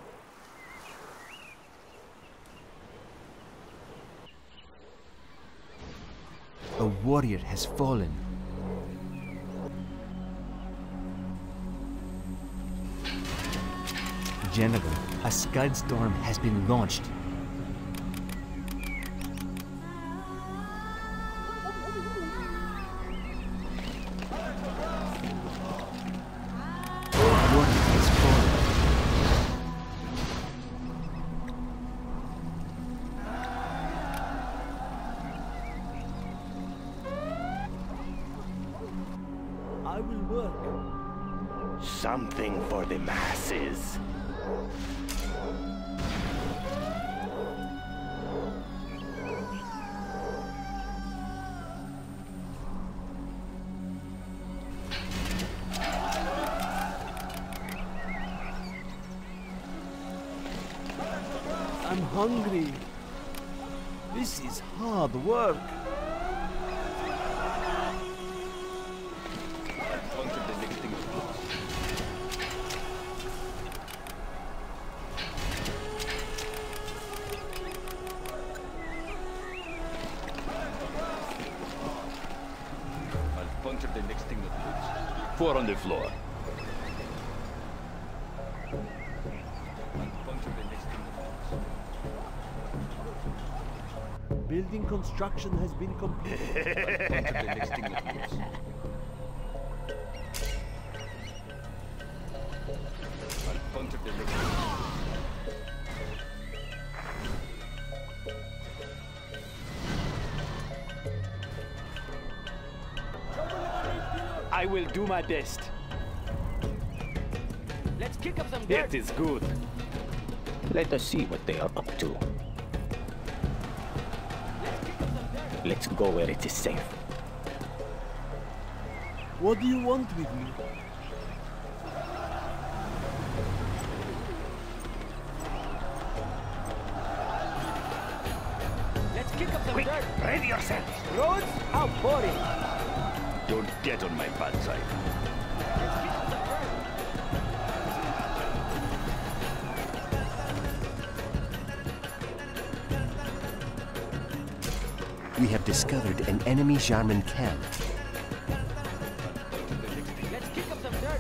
[SPEAKER 4] A warrior has fallen. General, a Scud storm has been launched.
[SPEAKER 5] I will work.
[SPEAKER 9] Something for the masses.
[SPEAKER 5] I'm hungry. This is hard work.
[SPEAKER 8] the next thing that moves. 4 on the floor. I'll puncture the next thing that moves.
[SPEAKER 5] Building construction has been completed.
[SPEAKER 8] I'll puncture the next thing that moves. I'll puncture the next thing that moves.
[SPEAKER 9] I will do my best. Let's kick up some dirt. It is good.
[SPEAKER 6] Let us see what they are up to. Let's go where it is safe.
[SPEAKER 5] What do you want with me?
[SPEAKER 9] Let's kick up some
[SPEAKER 6] Quick,
[SPEAKER 9] dirt.
[SPEAKER 6] ready yourselves.
[SPEAKER 9] Roads? How boring.
[SPEAKER 8] Don't get on my bad side.
[SPEAKER 9] Let's kick up some dirt.
[SPEAKER 4] We have discovered an enemy Jarmen camp.
[SPEAKER 9] Let's kick up some dirt.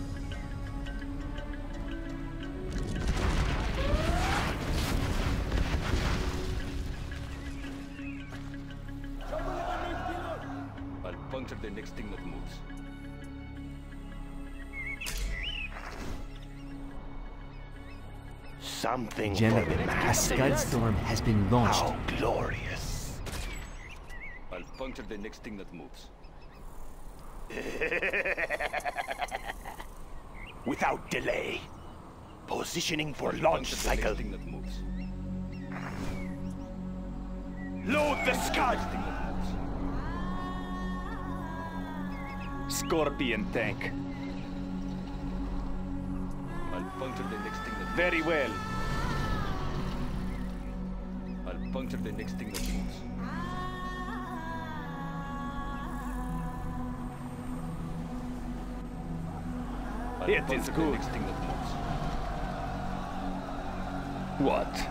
[SPEAKER 8] I'll puncture the next thing that moves.
[SPEAKER 6] Something
[SPEAKER 4] General,
[SPEAKER 6] for the
[SPEAKER 4] a
[SPEAKER 6] masses.
[SPEAKER 4] Scudstorm has been launched.
[SPEAKER 6] How glorious.
[SPEAKER 8] I'll puncture the next thing that moves.
[SPEAKER 6] Without delay. Positioning for
[SPEAKER 8] I'll
[SPEAKER 6] launch
[SPEAKER 8] puncture the
[SPEAKER 6] cycle.
[SPEAKER 8] next thing that moves.
[SPEAKER 6] Load the Scud!
[SPEAKER 8] Next thing that moves.
[SPEAKER 9] Scorpion tank.
[SPEAKER 8] I'll puncture the next thing that moves.
[SPEAKER 9] Very well.
[SPEAKER 8] I'll puncture the next thing that moves. I'll
[SPEAKER 9] It is
[SPEAKER 8] puncture the
[SPEAKER 9] good.
[SPEAKER 8] next thing that moves.
[SPEAKER 9] What?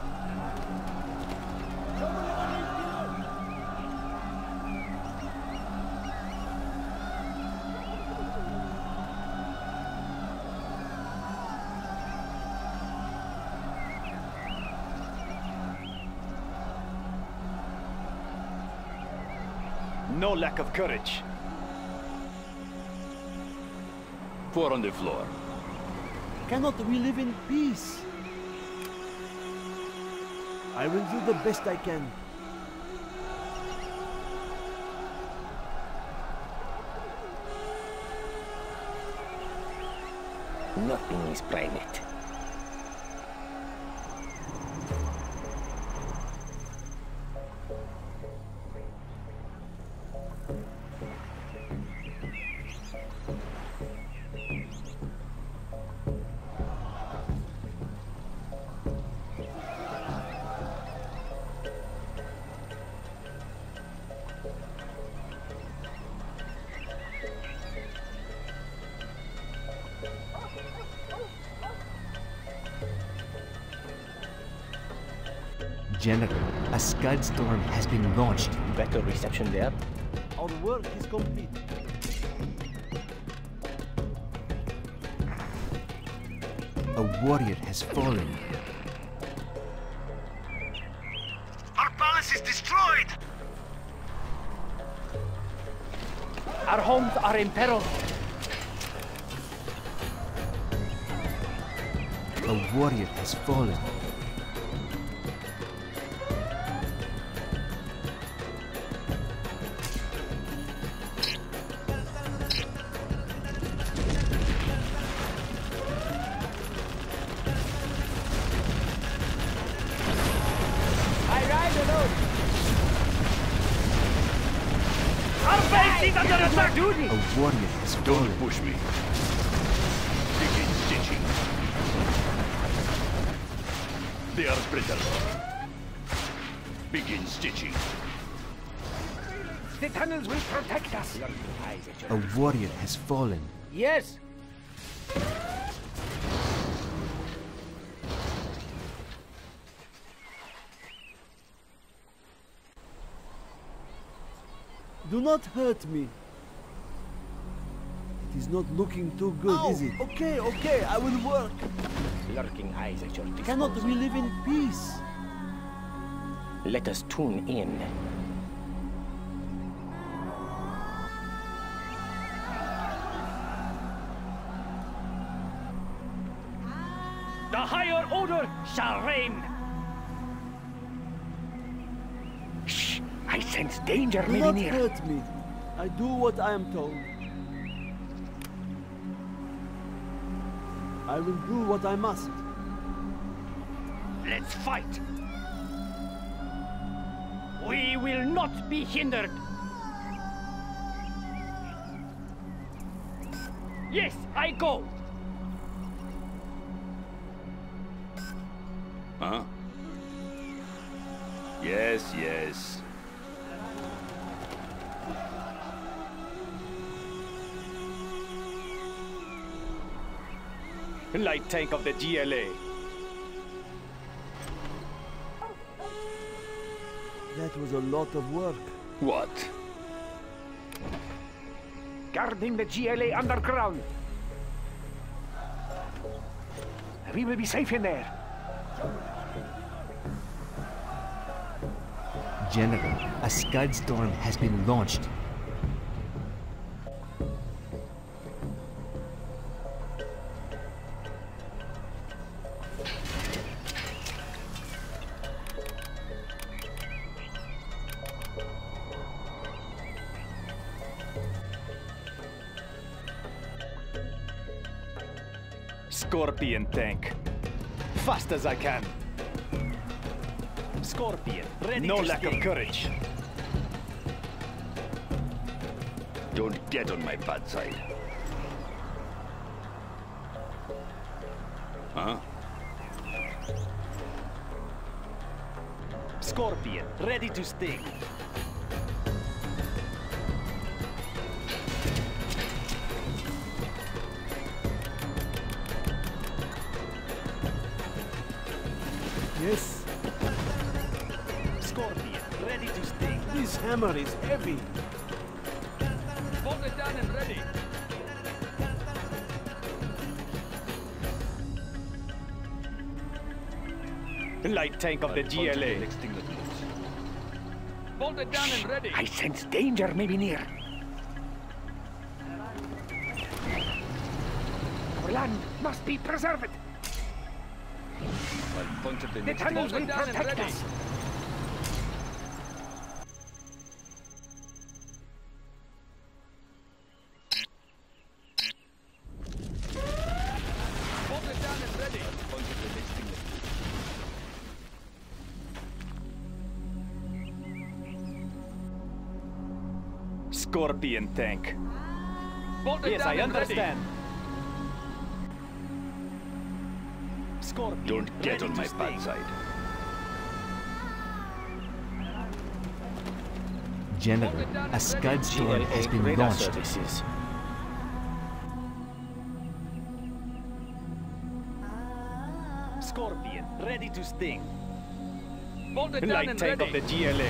[SPEAKER 9] No lack of courage.
[SPEAKER 8] 4 on the floor.
[SPEAKER 5] Cannot we live in peace? I will do the best I can.
[SPEAKER 6] Nothing is private.
[SPEAKER 4] General, a Scudstorm has been launched.
[SPEAKER 6] Better reception there.
[SPEAKER 5] Our work is complete.
[SPEAKER 4] A warrior has fallen.
[SPEAKER 3] Our palace is destroyed!
[SPEAKER 9] Our homes are in peril.
[SPEAKER 4] A warrior has fallen.
[SPEAKER 9] I ride alone. Our base is under attack. Duty.
[SPEAKER 4] A warrior has
[SPEAKER 8] Don't
[SPEAKER 4] fallen.
[SPEAKER 8] push me. Begin stitching. They are brittle. Begin stitching.
[SPEAKER 9] The tunnels will protect us.
[SPEAKER 4] A warrior has fallen.
[SPEAKER 9] Yes.
[SPEAKER 5] Do not hurt me. It is not looking too good, is it? Okay, okay, I will work.
[SPEAKER 6] Lurking eyes at your disposal.
[SPEAKER 5] Cannot we live in peace?
[SPEAKER 6] Let us tune in.
[SPEAKER 7] The higher order shall reign.
[SPEAKER 6] Shh! I sense danger
[SPEAKER 5] Do
[SPEAKER 6] maybe
[SPEAKER 5] not
[SPEAKER 6] near.
[SPEAKER 5] hurt me. I do what I am told. I will do what I must.
[SPEAKER 7] Let's fight. We will not be hindered. Yes, I go.
[SPEAKER 8] Huh? Yes, yes.
[SPEAKER 9] Light tank of the GLA.
[SPEAKER 5] That was a lot of work.
[SPEAKER 8] What?
[SPEAKER 6] Guarding the GLA underground. We will be safe in there.
[SPEAKER 4] General, a Scud storm has been launched.
[SPEAKER 9] Scorpion tank. Fast as I can.
[SPEAKER 7] Scorpion, ready
[SPEAKER 9] No
[SPEAKER 7] to
[SPEAKER 9] lack of
[SPEAKER 7] sting.
[SPEAKER 9] courage.
[SPEAKER 8] Don't get on my bad side. Huh?
[SPEAKER 7] Scorpion, ready to sting.
[SPEAKER 5] Yes,
[SPEAKER 7] Scorpion, ready to sting.
[SPEAKER 5] this hammer is heavy.
[SPEAKER 7] Hold it down and ready.
[SPEAKER 9] Light tank of the GLA.
[SPEAKER 7] Hold it down and ready.
[SPEAKER 6] I sense danger maybe near. Our land must be preserved. The tunnels will protect us.
[SPEAKER 7] Hold it down and ready.
[SPEAKER 9] Scorpion tank.
[SPEAKER 7] Hold it
[SPEAKER 9] Yes,
[SPEAKER 7] down
[SPEAKER 9] I
[SPEAKER 7] and ready.
[SPEAKER 9] understand.
[SPEAKER 7] Scorpion,
[SPEAKER 8] Don't get
[SPEAKER 7] ready
[SPEAKER 8] on
[SPEAKER 7] to
[SPEAKER 8] my
[SPEAKER 7] sting.
[SPEAKER 8] bad side.
[SPEAKER 4] General, a Scud storm has been
[SPEAKER 6] radar
[SPEAKER 4] launched.
[SPEAKER 6] services.
[SPEAKER 7] Scorpion, ready to sting. Hold it down
[SPEAKER 9] Light
[SPEAKER 7] and
[SPEAKER 9] tank
[SPEAKER 7] ready.
[SPEAKER 9] of the GLA.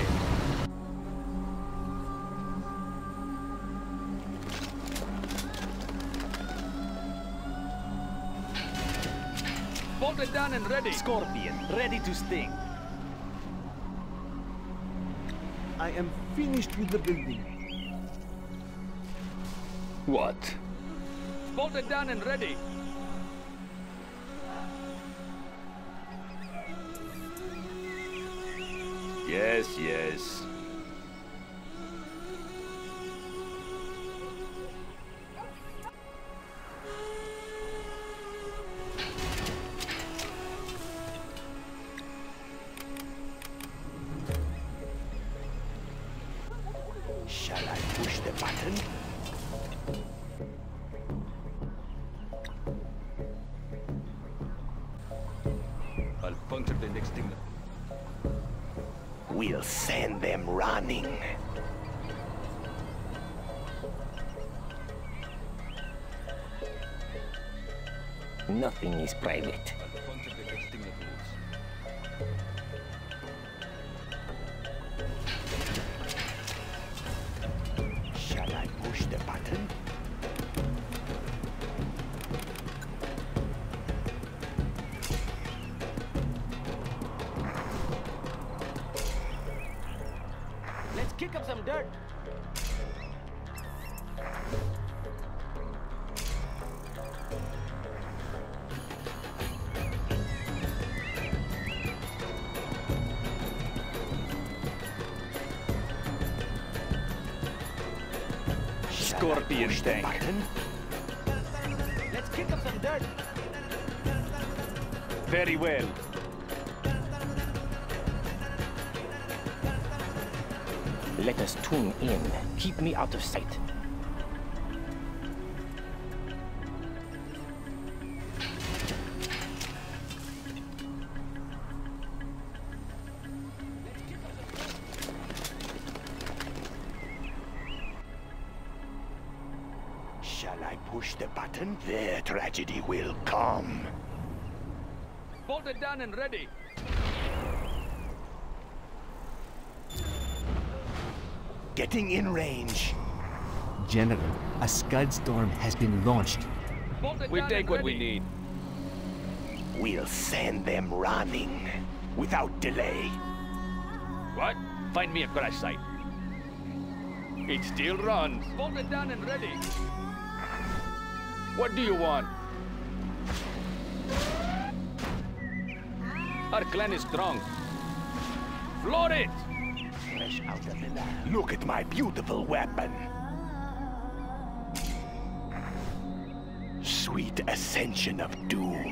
[SPEAKER 7] Hold it down and ready. Scorpion, ready to sting.
[SPEAKER 5] I am finished with the building.
[SPEAKER 8] What?
[SPEAKER 7] Hold it down and ready.
[SPEAKER 8] Yes, yes.
[SPEAKER 6] Shall I push the button?
[SPEAKER 8] I'll puncture the next thing.
[SPEAKER 6] We'll send them running. Nothing is private.
[SPEAKER 8] I'll puncture the next thing that moves.
[SPEAKER 6] Shall I push the button?
[SPEAKER 9] dirt.
[SPEAKER 8] Scorpion tank.
[SPEAKER 9] Let's kick up some dirt.
[SPEAKER 8] Very well.
[SPEAKER 6] Let us tune in. Keep me out of sight.
[SPEAKER 3] Shall I push the button? Their tragedy will come.
[SPEAKER 7] Bolted down and ready.
[SPEAKER 3] Getting in range.
[SPEAKER 4] General, a Scud storm has been launched.
[SPEAKER 7] We take what we need.
[SPEAKER 3] We'll send them running without delay.
[SPEAKER 8] What? Find me a crash site. It still runs.
[SPEAKER 7] Bolted down and ready.
[SPEAKER 8] What do you want?
[SPEAKER 7] Our clan is strong. Floor it!
[SPEAKER 3] Fresh out of the lab. Look at my beautiful weapon. Sweet ascension of doom.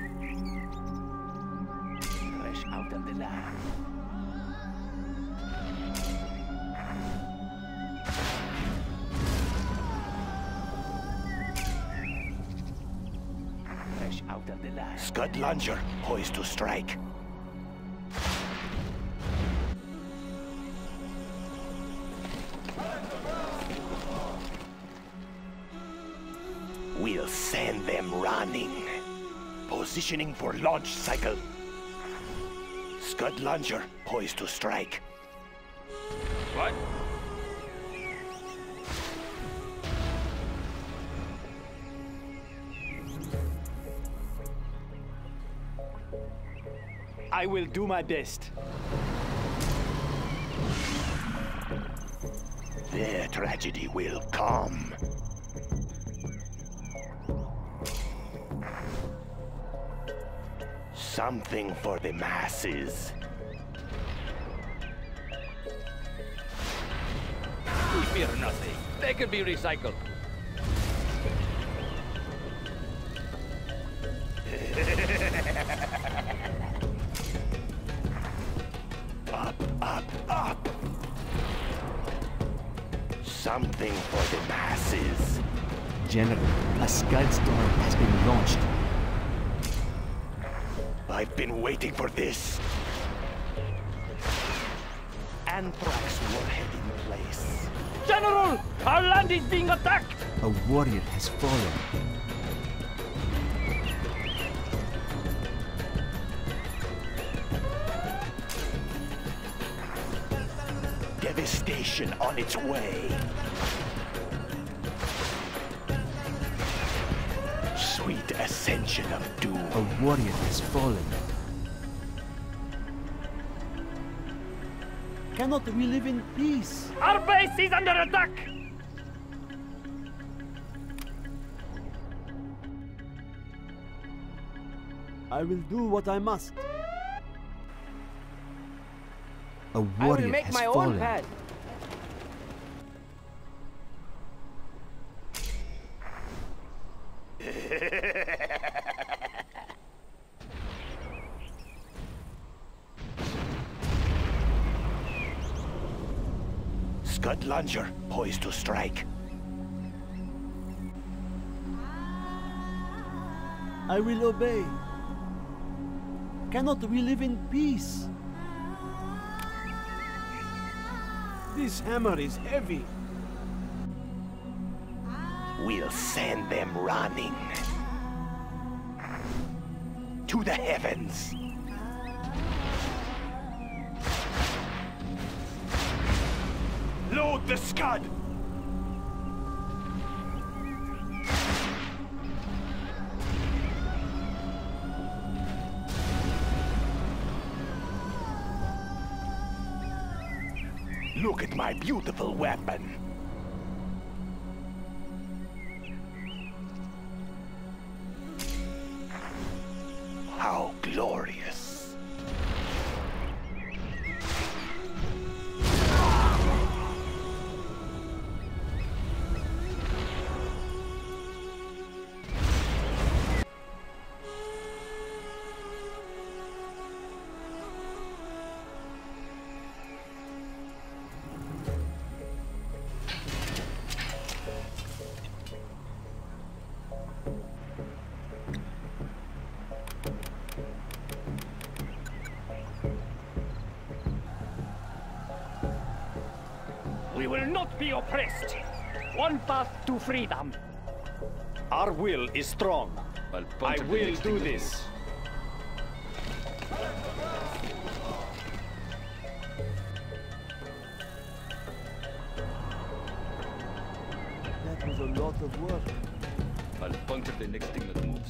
[SPEAKER 3] Fresh out of the lab. Fresh out of the lab. Scud launcher, poised to strike. We'll send them running. Positioning for launch cycle. Scud launcher, poised to strike.
[SPEAKER 8] What?
[SPEAKER 9] I will do my best.
[SPEAKER 3] Their tragedy will come. Something for the masses.
[SPEAKER 8] We fear nothing. They can be recycled.
[SPEAKER 3] Up, up, up! Something for the masses.
[SPEAKER 4] General, a Scud storm has been launched.
[SPEAKER 3] I've been waiting for this. Anthrax warhead in place.
[SPEAKER 7] General! Our land is being attacked!
[SPEAKER 4] A warrior has fallen.
[SPEAKER 3] Devastation on its way. Sweet ascension of doom.
[SPEAKER 4] A warrior has fallen.
[SPEAKER 5] Cannot we live in peace?
[SPEAKER 7] Our base is under attack!
[SPEAKER 5] I will do what I must.
[SPEAKER 4] A
[SPEAKER 9] I
[SPEAKER 4] warrior
[SPEAKER 9] will make
[SPEAKER 4] has
[SPEAKER 9] my
[SPEAKER 4] fallen.
[SPEAKER 9] own path.
[SPEAKER 3] Scud launcher, poised to strike.
[SPEAKER 5] I will obey. Cannot we live in peace? This hammer is heavy.
[SPEAKER 3] We'll send them running. To the heavens. Load the Scud! Look at my beautiful weapon. How glorious.
[SPEAKER 7] We will not be oppressed. One path to freedom. Our will is strong. I will do this.
[SPEAKER 5] That was a lot of work.
[SPEAKER 8] I'll puncture the next thing that moves.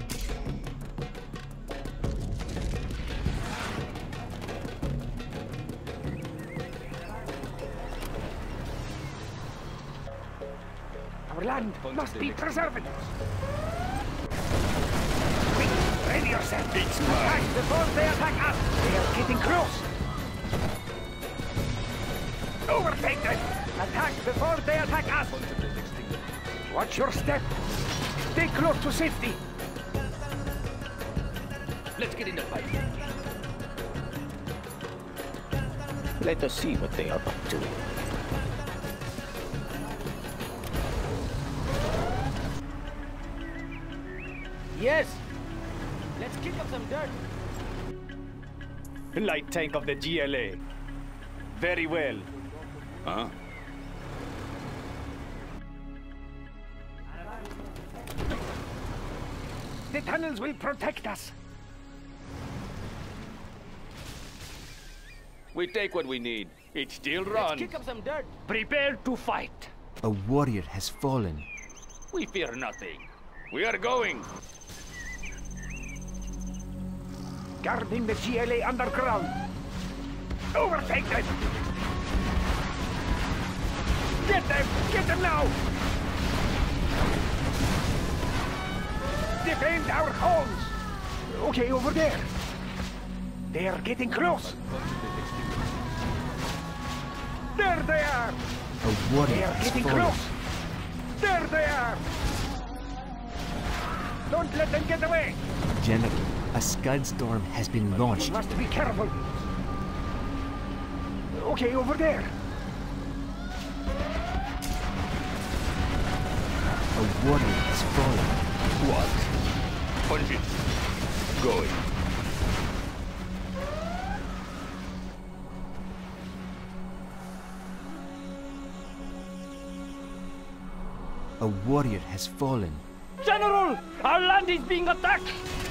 [SPEAKER 7] Our land must be preserved. Quick, ready yourself.
[SPEAKER 8] It's
[SPEAKER 7] Attack
[SPEAKER 8] mine.
[SPEAKER 7] before they attack us. They are getting close. Overtake them. Attack before they attack us.
[SPEAKER 8] Puncture the next thing that moves.
[SPEAKER 7] Watch your step. Stay close to safety.
[SPEAKER 8] Let's get in the fight.
[SPEAKER 6] Let us see what they are up to.
[SPEAKER 9] Yes! Let's kick up some dirt.
[SPEAKER 7] Light tank of the GLA. Very well.
[SPEAKER 8] Huh?
[SPEAKER 7] The tunnels will protect us.
[SPEAKER 8] We take what we need. It still
[SPEAKER 9] Let's
[SPEAKER 8] runs.
[SPEAKER 9] kick up some dirt.
[SPEAKER 7] Prepare to fight.
[SPEAKER 4] A warrior has fallen.
[SPEAKER 8] We fear nothing. We are going.
[SPEAKER 7] Guarding the GLA underground. Overtake them! Get them! Get them now! Defend our homes! Okay, over there. They are getting close. There they are!
[SPEAKER 4] A
[SPEAKER 7] They
[SPEAKER 4] warrior
[SPEAKER 7] are
[SPEAKER 4] has
[SPEAKER 7] getting
[SPEAKER 4] fallen.
[SPEAKER 7] close! There they are! Don't let them get away!
[SPEAKER 4] General, a Scud storm has been
[SPEAKER 7] We
[SPEAKER 4] launched.
[SPEAKER 7] must be careful. Okay, over there.
[SPEAKER 4] A warrior has fallen.
[SPEAKER 8] What? Punch it. Going.
[SPEAKER 4] A warrior has fallen.
[SPEAKER 7] General! Our land is being attacked!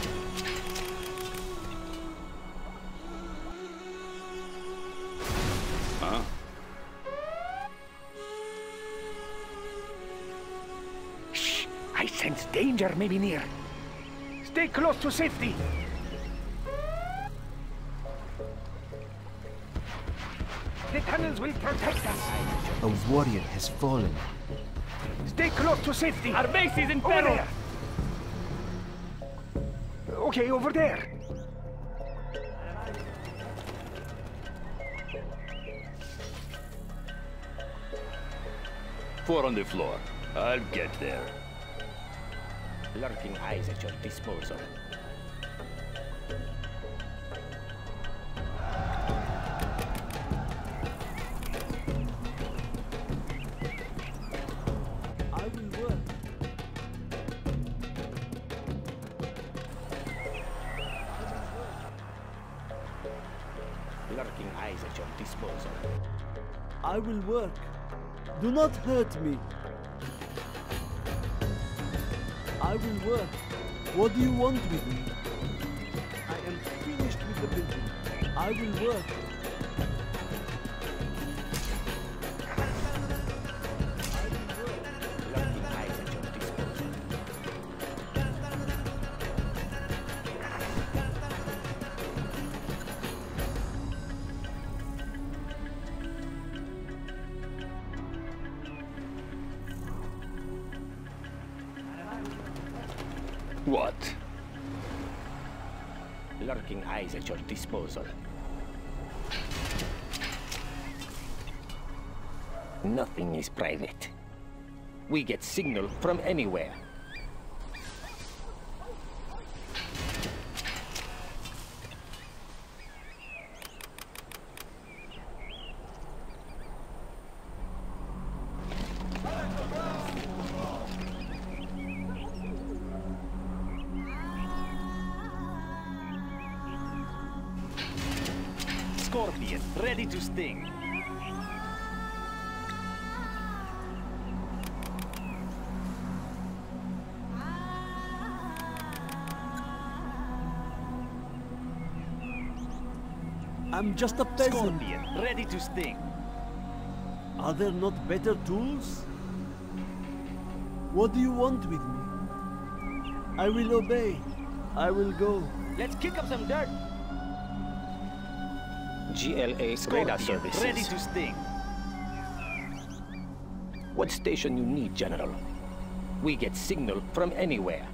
[SPEAKER 8] Huh?
[SPEAKER 7] Shh! I sense danger may be near. Stay close to safety. The tunnels will protect us.
[SPEAKER 4] A warrior has fallen.
[SPEAKER 7] Stay close to safety. Our base is in peril. Okay, over there.
[SPEAKER 8] Four on the floor. I'll get there.
[SPEAKER 6] Lurking eyes at your disposal.
[SPEAKER 5] I will work.
[SPEAKER 6] Lurking eyes at your disposal.
[SPEAKER 5] I will work. Do not hurt me. I will work. What do you want with me? I am finished with the building. I will work.
[SPEAKER 6] Lurking eyes at your disposal.
[SPEAKER 8] What?
[SPEAKER 6] Lurking eyes at your disposal. Nothing is private. We get signal from anywhere.
[SPEAKER 9] Scorpion, ready to sting.
[SPEAKER 5] I'm just a peasant.
[SPEAKER 9] Scorpion, ready to sting.
[SPEAKER 5] Are there not better tools? What do you want with me? I will obey. I will go.
[SPEAKER 9] Let's kick up some dirt.
[SPEAKER 6] GLA
[SPEAKER 9] Scorpion,
[SPEAKER 6] radar services.
[SPEAKER 9] ready to sting.
[SPEAKER 6] What station you need, General? We get signal from anywhere.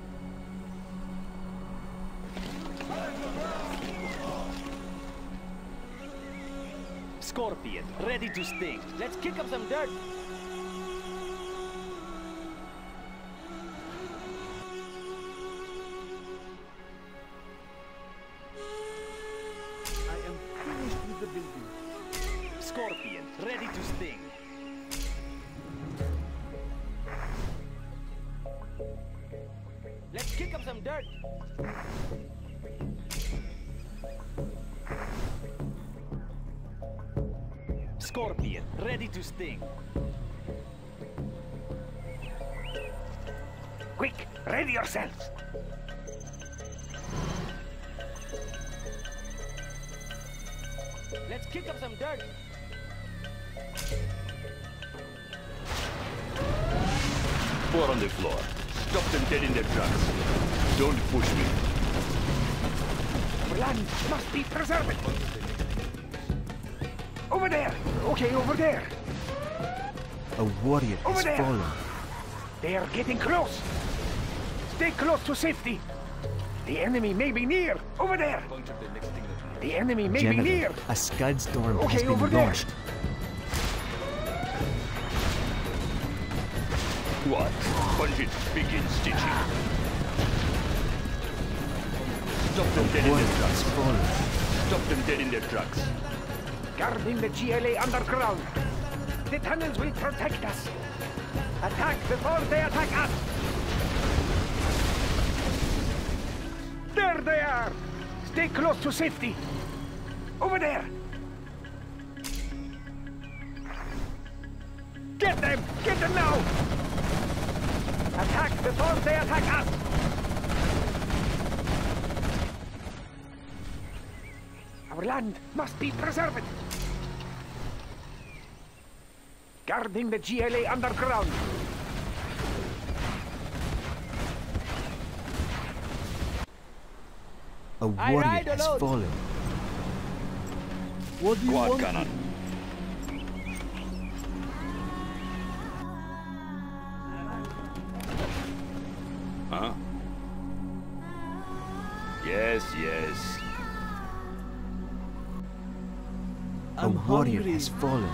[SPEAKER 9] Scorpion, ready to sting. Let's kick up some dirt.
[SPEAKER 5] I am finished with the building.
[SPEAKER 9] Scorpion, ready to sting. Let's kick up some dirt. Scorpion, ready to sting.
[SPEAKER 3] Quick, ready yourselves.
[SPEAKER 9] Let's kick up some dirt.
[SPEAKER 8] Four on the floor. Stop them dead in their tracks. Don't push me.
[SPEAKER 3] Our land must be preserved. Over there. Okay, over there.
[SPEAKER 4] A warrior
[SPEAKER 3] Over
[SPEAKER 4] has
[SPEAKER 3] there.
[SPEAKER 4] fallen.
[SPEAKER 3] They are getting close. Stay close to safety. The enemy may be near. Over there. The enemy may be near.
[SPEAKER 4] General, a Scud storm has
[SPEAKER 3] Okay,
[SPEAKER 4] been
[SPEAKER 3] over there.
[SPEAKER 4] launched.
[SPEAKER 8] What? Pungent, begin stitching. Stop them dead in
[SPEAKER 4] Warrior
[SPEAKER 8] their
[SPEAKER 4] has
[SPEAKER 8] tracks.
[SPEAKER 4] fallen.
[SPEAKER 8] Stop them dead in their tracks.
[SPEAKER 3] Guarding the GLA underground. The tunnels will protect us. Attack before they attack us. There they are. Stay close to safety. Over there. Get them! Get them now! Attack before they attack us! Our land must be preserved! Guarding the GLA underground!
[SPEAKER 4] A warrior
[SPEAKER 9] ride
[SPEAKER 4] has
[SPEAKER 9] alone.
[SPEAKER 4] fallen.
[SPEAKER 5] What do you
[SPEAKER 8] Quad
[SPEAKER 5] want?
[SPEAKER 8] cannon. Huh? Yes, yes.
[SPEAKER 4] A
[SPEAKER 5] I'm
[SPEAKER 4] warrior
[SPEAKER 5] hungry.
[SPEAKER 4] has fallen.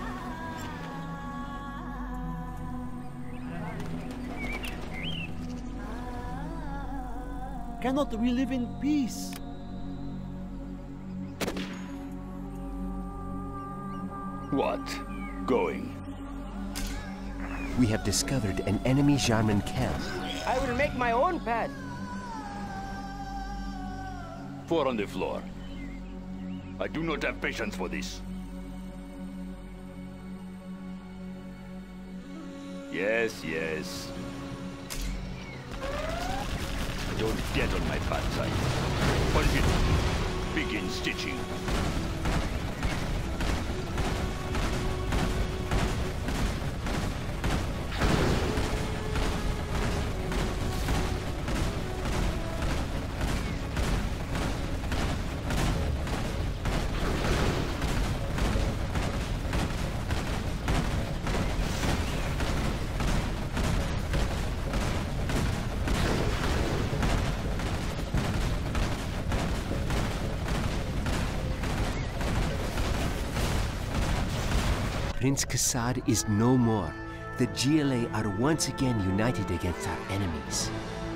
[SPEAKER 5] Cannot we live in peace?
[SPEAKER 8] What? Going.
[SPEAKER 4] We have discovered an enemy Jarmen camp.
[SPEAKER 9] I will make my own path.
[SPEAKER 8] Four on the floor. I do not have patience for this. Yes, yes. Don't get on my bad side. Punch it. Begin stitching.
[SPEAKER 4] Prince Kassad is no more. The GLA are once again united against our enemies.